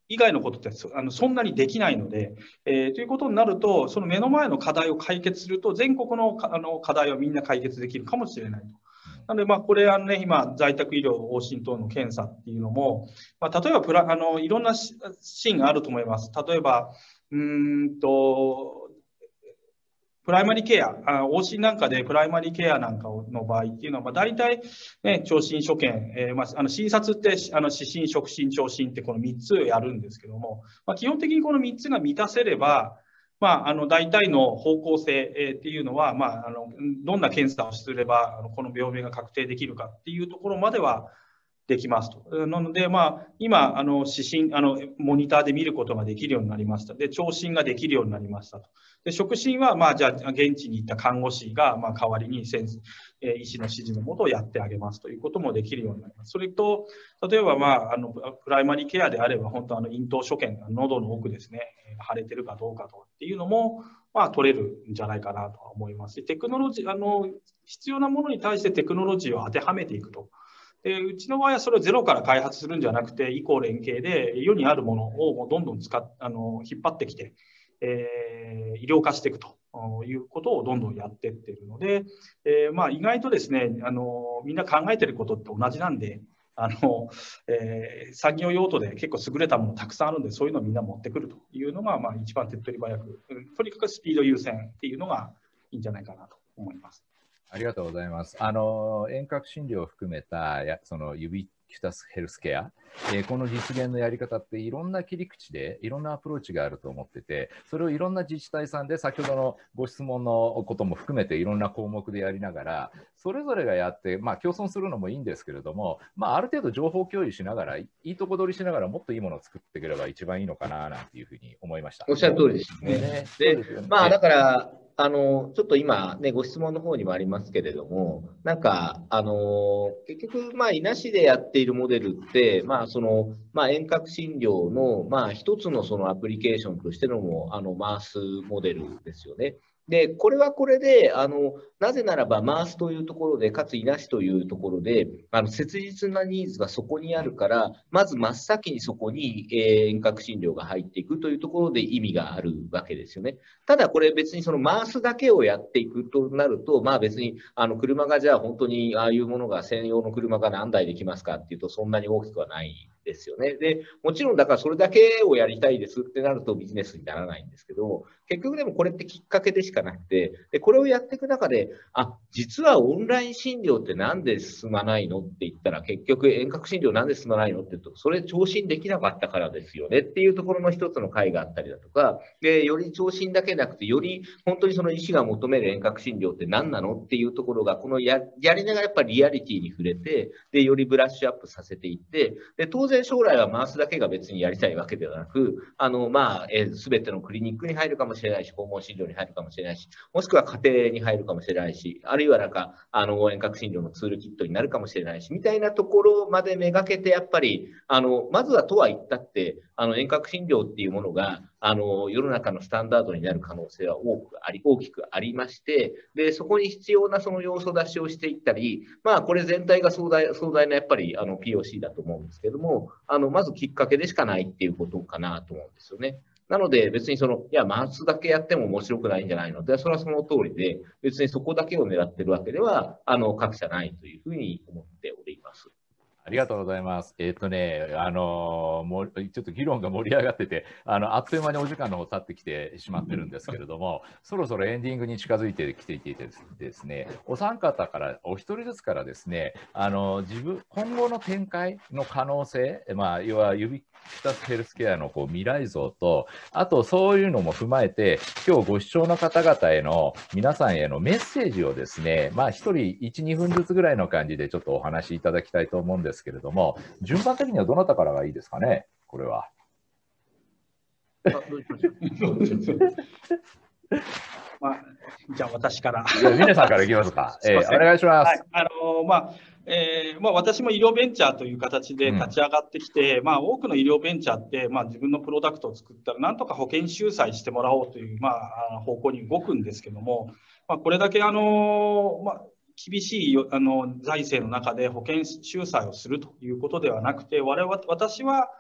以外のことってそあのそんなにできないので、えー、ということになると、その目の前の課題を解決すると、全国のかあの課題をみんな解決できるかもしれないと。なので、まあ、これはね、今、在宅医療往診等の検査っていうのも、まあ、例えばプラあの、いろんなシーンがあると思います。例えば、うーんと、プライマリケア、あ往診なんかでプライマリケアなんかの場合っていうのは、まあ、大体、ね、聴診所見、えーまあ、あの診察ってあの視診、触診、聴診ってこのみっつやるんですけども、まあ、基本的にこのみっつが満たせれば、まあ、あの大体の方向性、えー、っていうのは、まあ、あのどんな検査をすればあのこの病名が確定できるかっていうところまではできますと。なので、まあ、今、あの視診あの、モニターで見ることができるようになりました。で、聴診ができるようになりましたと。で、触診は、まあ、じゃあ、現地に行った看護師が、まあ、代わりに先生、えー、医師の指示のもとをやってあげますということもできるようになります。それと、例えば、まあ、あのプライマリケアであれば、本当、あの咽頭所見、喉の奥ですね、腫れてるかどうかとかっていうのも、まあ、取れるんじゃないかなと思いますし、テクノロジー、あの、必要なものに対してテクノロジーを当てはめていくと。でうちの場合はそれをゼロから開発するんじゃなくて、以降連携で世にあるものをもうどんどん使っあの引っ張ってきて、えー、医療化していくということをどんどんやっていっているので、えーまあ、意外とですねあの、みんな考えていることって同じなんで、あのえー、産業用途で結構優れたものたくさんあるんで、そういうのをみんな持ってくるというのが、まあ、一番手っ取り早く、とにかくスピード優先っていうのがいいんじゃないかなと思います。 ありがとうございます。あの遠隔診療を含めたやそのユビキュタスヘルスケア、えー、この実現のやり方っていろんな切り口でいろんなアプローチがあると思ってて、それをいろんな自治体さんで先ほどのご質問のことも含めていろんな項目でやりながら、それぞれがやって、まあ、競争するのもいいんですけれども、まあ、ある程度情報共有しながらいいとこ取りしながらもっといいものを作っていければ一番いいのかななんていうふうに思いました。 おっしゃる通りですね。ねで、まあだからあの、ちょっと今ね、ご質問の方にもありますけれども、なんか、あの、結局、まあ、伊那市でやっているモデルって、まあ、その、まあ、遠隔診療の、まあ、一つのそのアプリケーションとしてのも、あの、マースモデルですよね。で、これはこれで、あの、なぜならば、マースというところで、かつ伊那市というところで、あの、切実なニーズがそこにあるから、まず真っ先にそこに、えー、遠隔診療が入っていくというところで意味があるわけですよね。ただ、これ別にそのマースだけをやっていくとなると、まあ別に、あの、車がじゃあ本当にああいうものが専用の車が何台できますかっていうと、そんなに大きくはないですよね。で、もちろんだからそれだけをやりたいですってなるとビジネスにならないんですけど、結局でもこれってきっかけでしかなくて、で、これをやっていく中で、あ、実はオンライン診療ってなんで進まないのって言ったら、結局遠隔診療なんで進まないのって言うと、それ聴診できなかったからですよねっていうところの一つの回があったりだとか、で、より聴診だけなくて、より本当にその医師が求める遠隔診療って何なのっていうところが、このや、やりながらやっぱりリアリティに触れて、で、よりブラッシュアップさせていって、で、当然将来は回すだけが別にやりたいわけではなく、あの、まあ、えー、すべてのクリニックに入るかもしれないし、訪問診療に入るかもしれないし、もしくは家庭に入るかもしれないし、あるいはなんか、あの、遠隔診療のツールキットになるかもしれないし、みたいなところまでめがけて、やっぱり、あの、まずはとは言ったって、あの、遠隔診療っていうものが、あの、世の中のスタンダードになる可能性は多くあり、大きくありまして、で、そこに必要なその要素出しをしていったり、まあ、これ全体が壮大、壮大なやっぱり、あの、ピーオーシー だと思うんですけども、あの、まずきっかけでしかないっていうことかなと思うんですよね。なので、別にその、いや、マースだけやっても面白くないんじゃないので、それはその通りで、別にそこだけを狙ってるわけでは、あの、各社ないというふうに思っております。 ありがとうございます。えっとね、あのもちょっと議論が盛り上がってて、あのあっという間にお時間の方経ってきてしまってるんですけれども、そろそろエンディングに近づいてきていてですね、お三方からお一人ずつからですね、あの自分今後の展開の可能性、まあ要はユビキュタスヘルスケアのこう未来像と、あとそういうのも踏まえて、今日ご視聴の方々への皆さんへのメッセージをですね、まあ一人いち、にふんずつぐらいの感じでちょっとお話しいただきたいと思うんですけれども、順番的にはどなたからがいいですかね、これは。 あ、どうしましょう。まあ、じゃあ私から。 皆さんからいきますか。えー、お願いします。 はい、あのー、まあえーまあ、私も医療ベンチャーという形で立ち上がってきて、うん、まあ、多くの医療ベンチャーって、まあ、自分のプロダクトを作ったらなんとか保険収載してもらおうという、まあ、方向に動くんですけども、まあ、これだけ、あのーまあ、厳しいあの財政の中で保険収載をするということではなくて、我々私は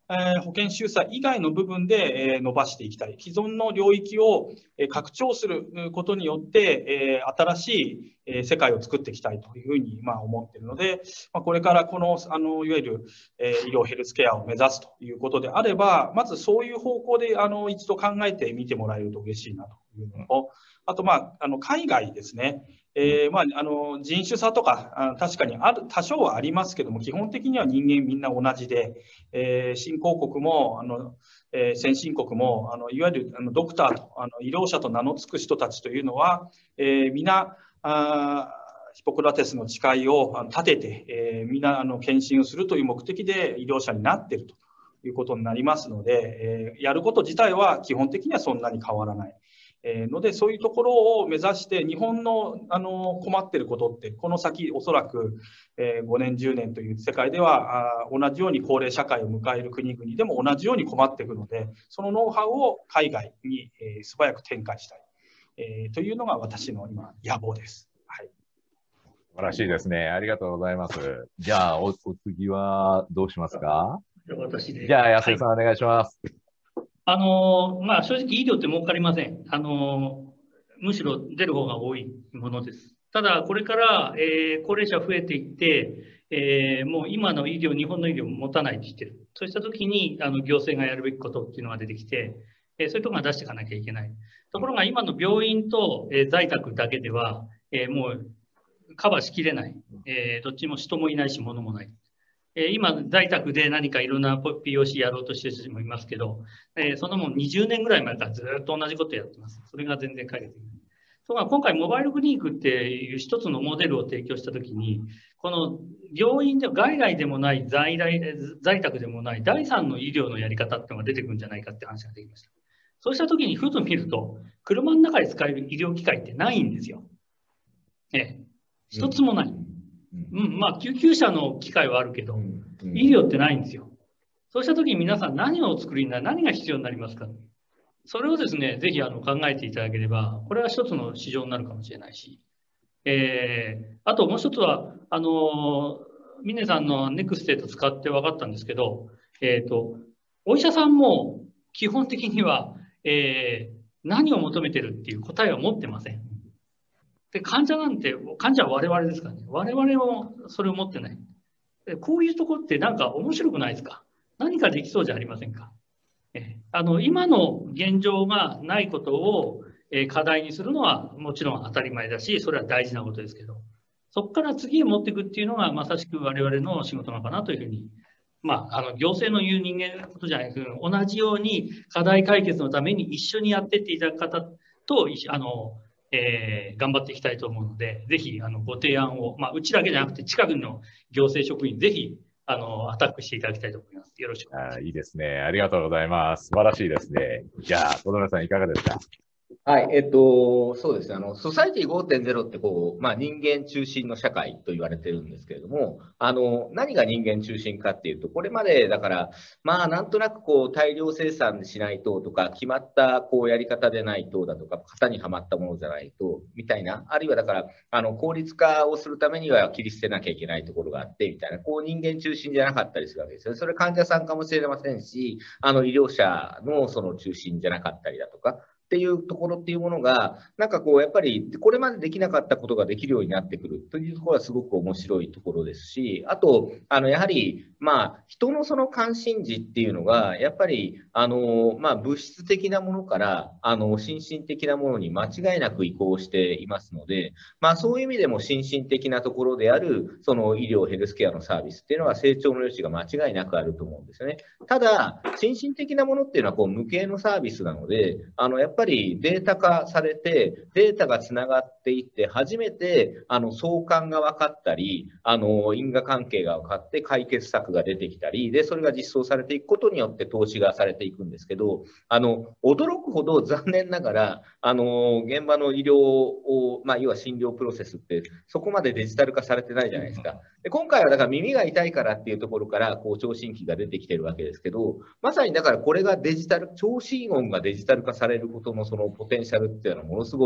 えー、保険収載以外の部分で、えー、伸ばしていきたい。既存の領域を、えー、拡張することによって、えー、新しい、えー、世界を作っていきたいというふうに、まあ、思っているので、まあ、これからこの、あの、いわゆる、えー、医療ヘルスケアを目指すということであれば、まずそういう方向で、あの、一度考えてみてもらえると嬉しいなというのと、あと、まあ、あの、海外ですね。えーまあ、あの人種差とかあ確かにある多少はありますけども、基本的には人間みんな同じで、えー、新興国もあの、えー、先進国もあのいわゆるあのドクターとあの医療者と名の付く人たちというのは、えー、皆あヒポクラテスの誓いを立てて、えー、皆あの献身をするという目的で医療者になっているということになりますので、えー、やること自体は基本的にはそんなに変わらない。えー、ので、そういうところを目指して、日本の、あの困っていることって、この先、おそらく、えー、ごねん、じゅうねんという世界ではあ、同じように高齢社会を迎える国々でも同じように困っていくので、そのノウハウを海外に、えー、素早く展開したい、えー、というのが私の今、野望です。はい。 素晴らしいですね。ありがとうございます。じゃあ、お, お次はどうしますか？ 私で。 じゃあ、安井さん、はい、お願いします。 あの、まあ、正直医療って儲かりません。あの、むしろ出る方が多いものです。ただ、これから、えー、高齢者増えていって、えー、もう今の医療、日本の医療を持たないと言ってる。そうしたときに、あの、行政がやるべきことっていうのが出てきて、えー、そういうところが出していかなきゃいけない。ところが、今の病院と、えー、在宅だけでは、えー、もうカバーしきれない。えー、どっちも人もいないし、物もない。今、在宅で何かいろんな ピーオーシー やろうとしてる人もいますけど、えー、そのもうにじゅうねんぐらい前からずっと同じことやってます。それが全然解決できない。ところが今回、モバイルクリニックっていう一つのモデルを提供したときに、この病院で外来でもない在来、在宅でもない第三の医療のやり方っていうのが出てくるんじゃないかって話ができました。そうしたときにふと見ると、車の中で使える医療機械ってないんですよ。えー、一つもない。うんうん、まあ、救急車の機械はあるけど、医療ってないんですよ。そうしたときに皆さん何をお作りになる、何が必要になりますか？それをですね、ぜひあの考えていただければ、これは一つの市場になるかもしれないし、えー、あともう一つは、あの、峰さんのネクステート使って分かったんですけど、えっと、お医者さんも基本的には、えー、何を求めてるっていう答えは持ってません。で、患者なんて、患者は我々ですからね。我々もそれを持ってない。こういうところってなんか面白くないですか？何かできそうじゃありませんか？えあの、今の現状がないことを、え課題にするのはもちろん当たり前だし、それは大事なことですけど、そこから次へ持っていくっていうのがまさしく我々の仕事なのかなというふうに、まあ、あの、行政の言う人間のことじゃないですけど、同じように課題解決のために一緒にやっていっていただく方と、あの、えー、頑張っていきたいと思うので、ぜひあのご提案を、まあ、うちだけじゃなくて、近くの行政職員、ぜひあのアタックしていただきたいと思います。よろしくお願いします。 あ、いいですね。ありがとうございます。素晴らしいですね。じゃあ、小野さん、いかがですか？ はい、えっと、そうですね。あの、ソサイティ ごてんゼロ ってこう、まあ人間中心の社会と言われてるんですけれども、あの、何が人間中心かっていうと、これまでだから、まあなんとなくこう大量生産しないととか、決まったこうやり方でないとだとか、型にはまったものじゃないと、みたいな、あるいはだから、あの、効率化をするためには切り捨てなきゃいけないところがあって、みたいな、こう人間中心じゃなかったりするわけですよね。それ患者さんかもしれませんし、あの、医療者のその中心じゃなかったりだとか、っていうところっていうものが、なんかこう、やっぱりこれまでできなかったことができるようになってくるというところはすごく面白いところですし、あと、あの、やはり、まあ、人のその関心事っていうのが、やっぱり、あの、まあ、物質的なものから、あの、心身的なものに間違いなく移行していますので、まあ、そういう意味でも心身的なところである、その医療、ヘルスケアのサービスっていうのは成長の余地が間違いなくあると思うんですよね。ただ、心身的なものっていうのは、こう、無形のサービスなので、あの、やっぱりやっぱりデータ化されて、データがつながっていって、初めてあの相関が分かったり、あの因果関係が分かって解決策が出てきたり、で、それが実装されていくことによって投資がされていくんですけど、あの驚くほど残念ながら、あの現場の医療を、まあ、要は診療プロセスって、そこまでデジタル化されてないじゃないですか。で今回はだから耳が痛いからっていうところから、こう聴診器が出てきてるわけですけど、まさにだからこれがデジタル、聴診音がデジタル化されることのそのポテンシャルっていうのはものすごい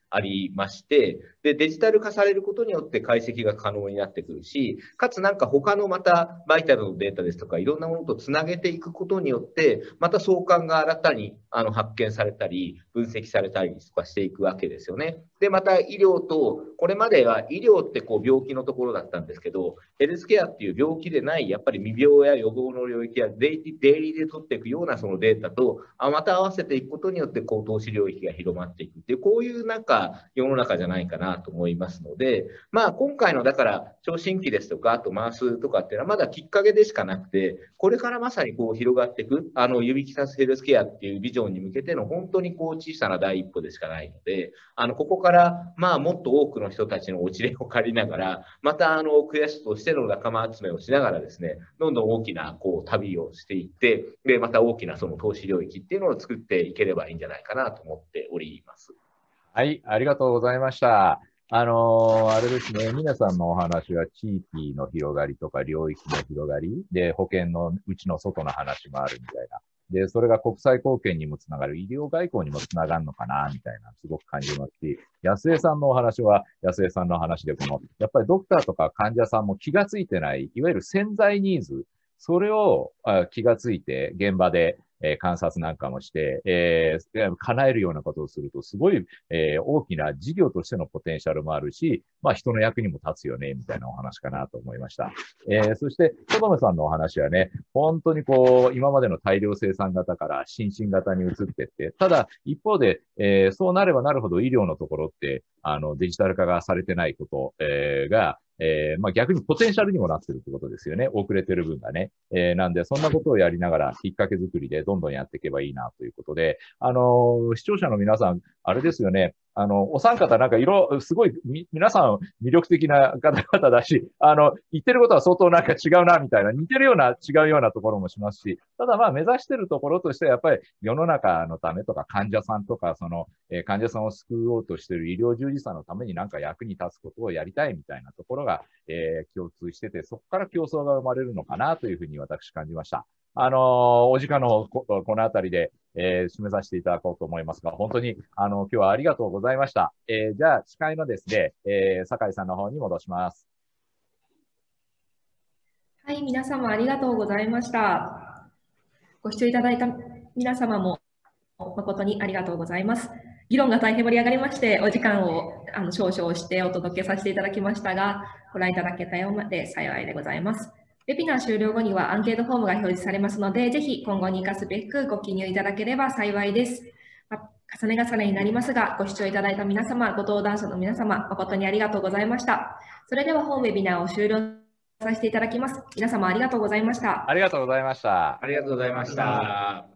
ありまして、で、デジタル化されることによって解析が可能になってくるし、かつなんか他のまたバイタルのデータですとか、いろんなものとつなげていくことによって、また相関が新たにあの発見されたり、分析されたりとかしていくわけですよね。で、また医療と、これまでは医療ってこう病気のところだったんですけど、ヘルスケアっていう病気でない、やっぱり未病や予防の領域やデイデイリーで取っていくようなそのデータと、あまた合わせていくことによって高投資領域が広まっていくっていう、こういうなんか世の中じゃないかなと思いますので、まあ今回のだから聴診器ですとか、あとマウスとかっていうのはまだきっかけでしかなくて、これからまさにこう広がっていく、あの指揮さすヘルスケアっていうビジョンに向けての本当にこう小さな第一歩でしかないので、あのここからまあもっと多くの人たちのお知恵を借りながら、またあの悔しとしての仲間集めをしながらですね、どんどん大きなこう旅をしていって、でまた大きなその投資領域っていうのを作っていければいいんじゃないかなと思っております。 はい、ありがとうございました。あのー、あれですね、皆さんのお話は地域の広がりとか領域の広がりで、保険のうちの外の話もあるみたいな。で、それが国際貢献にもつながる、医療外交にもつながるのかな、みたいな、すごく感じますし、安江さんのお話は、安江さんの話で、この、やっぱりドクターとか患者さんも気がついてない、いわゆる潜在ニーズ、それをあ気がついて現場で、えー、観察なんかもして、えー、叶えるようなことをすると、すごい、えー、大きな事業としてのポテンシャルもあるし、まあ人の役にも立つよね、みたいなお話かなと思いました。えー、そして、戸留さんのお話はね、本当にこう、今までの大量生産型から新進型に移っていって、ただ一方で、えー、そうなればなるほど医療のところって、あの、デジタル化がされてないこと、えー、が、えー、まあ逆にポテンシャルにもなってるってことですよね。遅れてる分がね。えー、なんで、そんなことをやりながら、きっかけ作りでどんどんやっていけばいいなということで、あのー、視聴者の皆さん、あれですよね。あの、お三方なんか色、すごい、み、皆さん魅力的な方々だし、あの、言ってることは相当なんか違うな、みたいな、似てるような、違うようなところもしますし、ただまあ目指してるところとしては、やっぱり世の中のためとか患者さんとか、その、えー、患者さんを救おうとしている医療従事者のためになんか役に立つことをやりたいみたいなところが、えー、共通してて、そこから競争が生まれるのかなというふうに私感じました。あのー、お時間のこ、このあたりで、えー、締めさせていただこうと思いますが、本当に、あの、今日はありがとうございました。えー、じゃあ、司会のですね、えー、酒井さんの方に戻します。 はい、皆様ありがとうございました。ご視聴いただいた皆様も誠にありがとうございます。議論が大変盛り上がりまして、お時間をあの少々してお届けさせていただきましたが、ご覧いただけたようで幸いでございます。ウェビナー終了後にはアンケートフォームが表示されますので、ぜひ今後に生かすべくご記入いただければ幸いです。まあ、重ね重ねになりますが、ご視聴いただいた皆様、ご登壇者の皆様、誠にありがとうございました。それでは本ウェビナーを終了させていただきます。皆様ありがとうございました。 ありがとうございました。 ありがとうございました。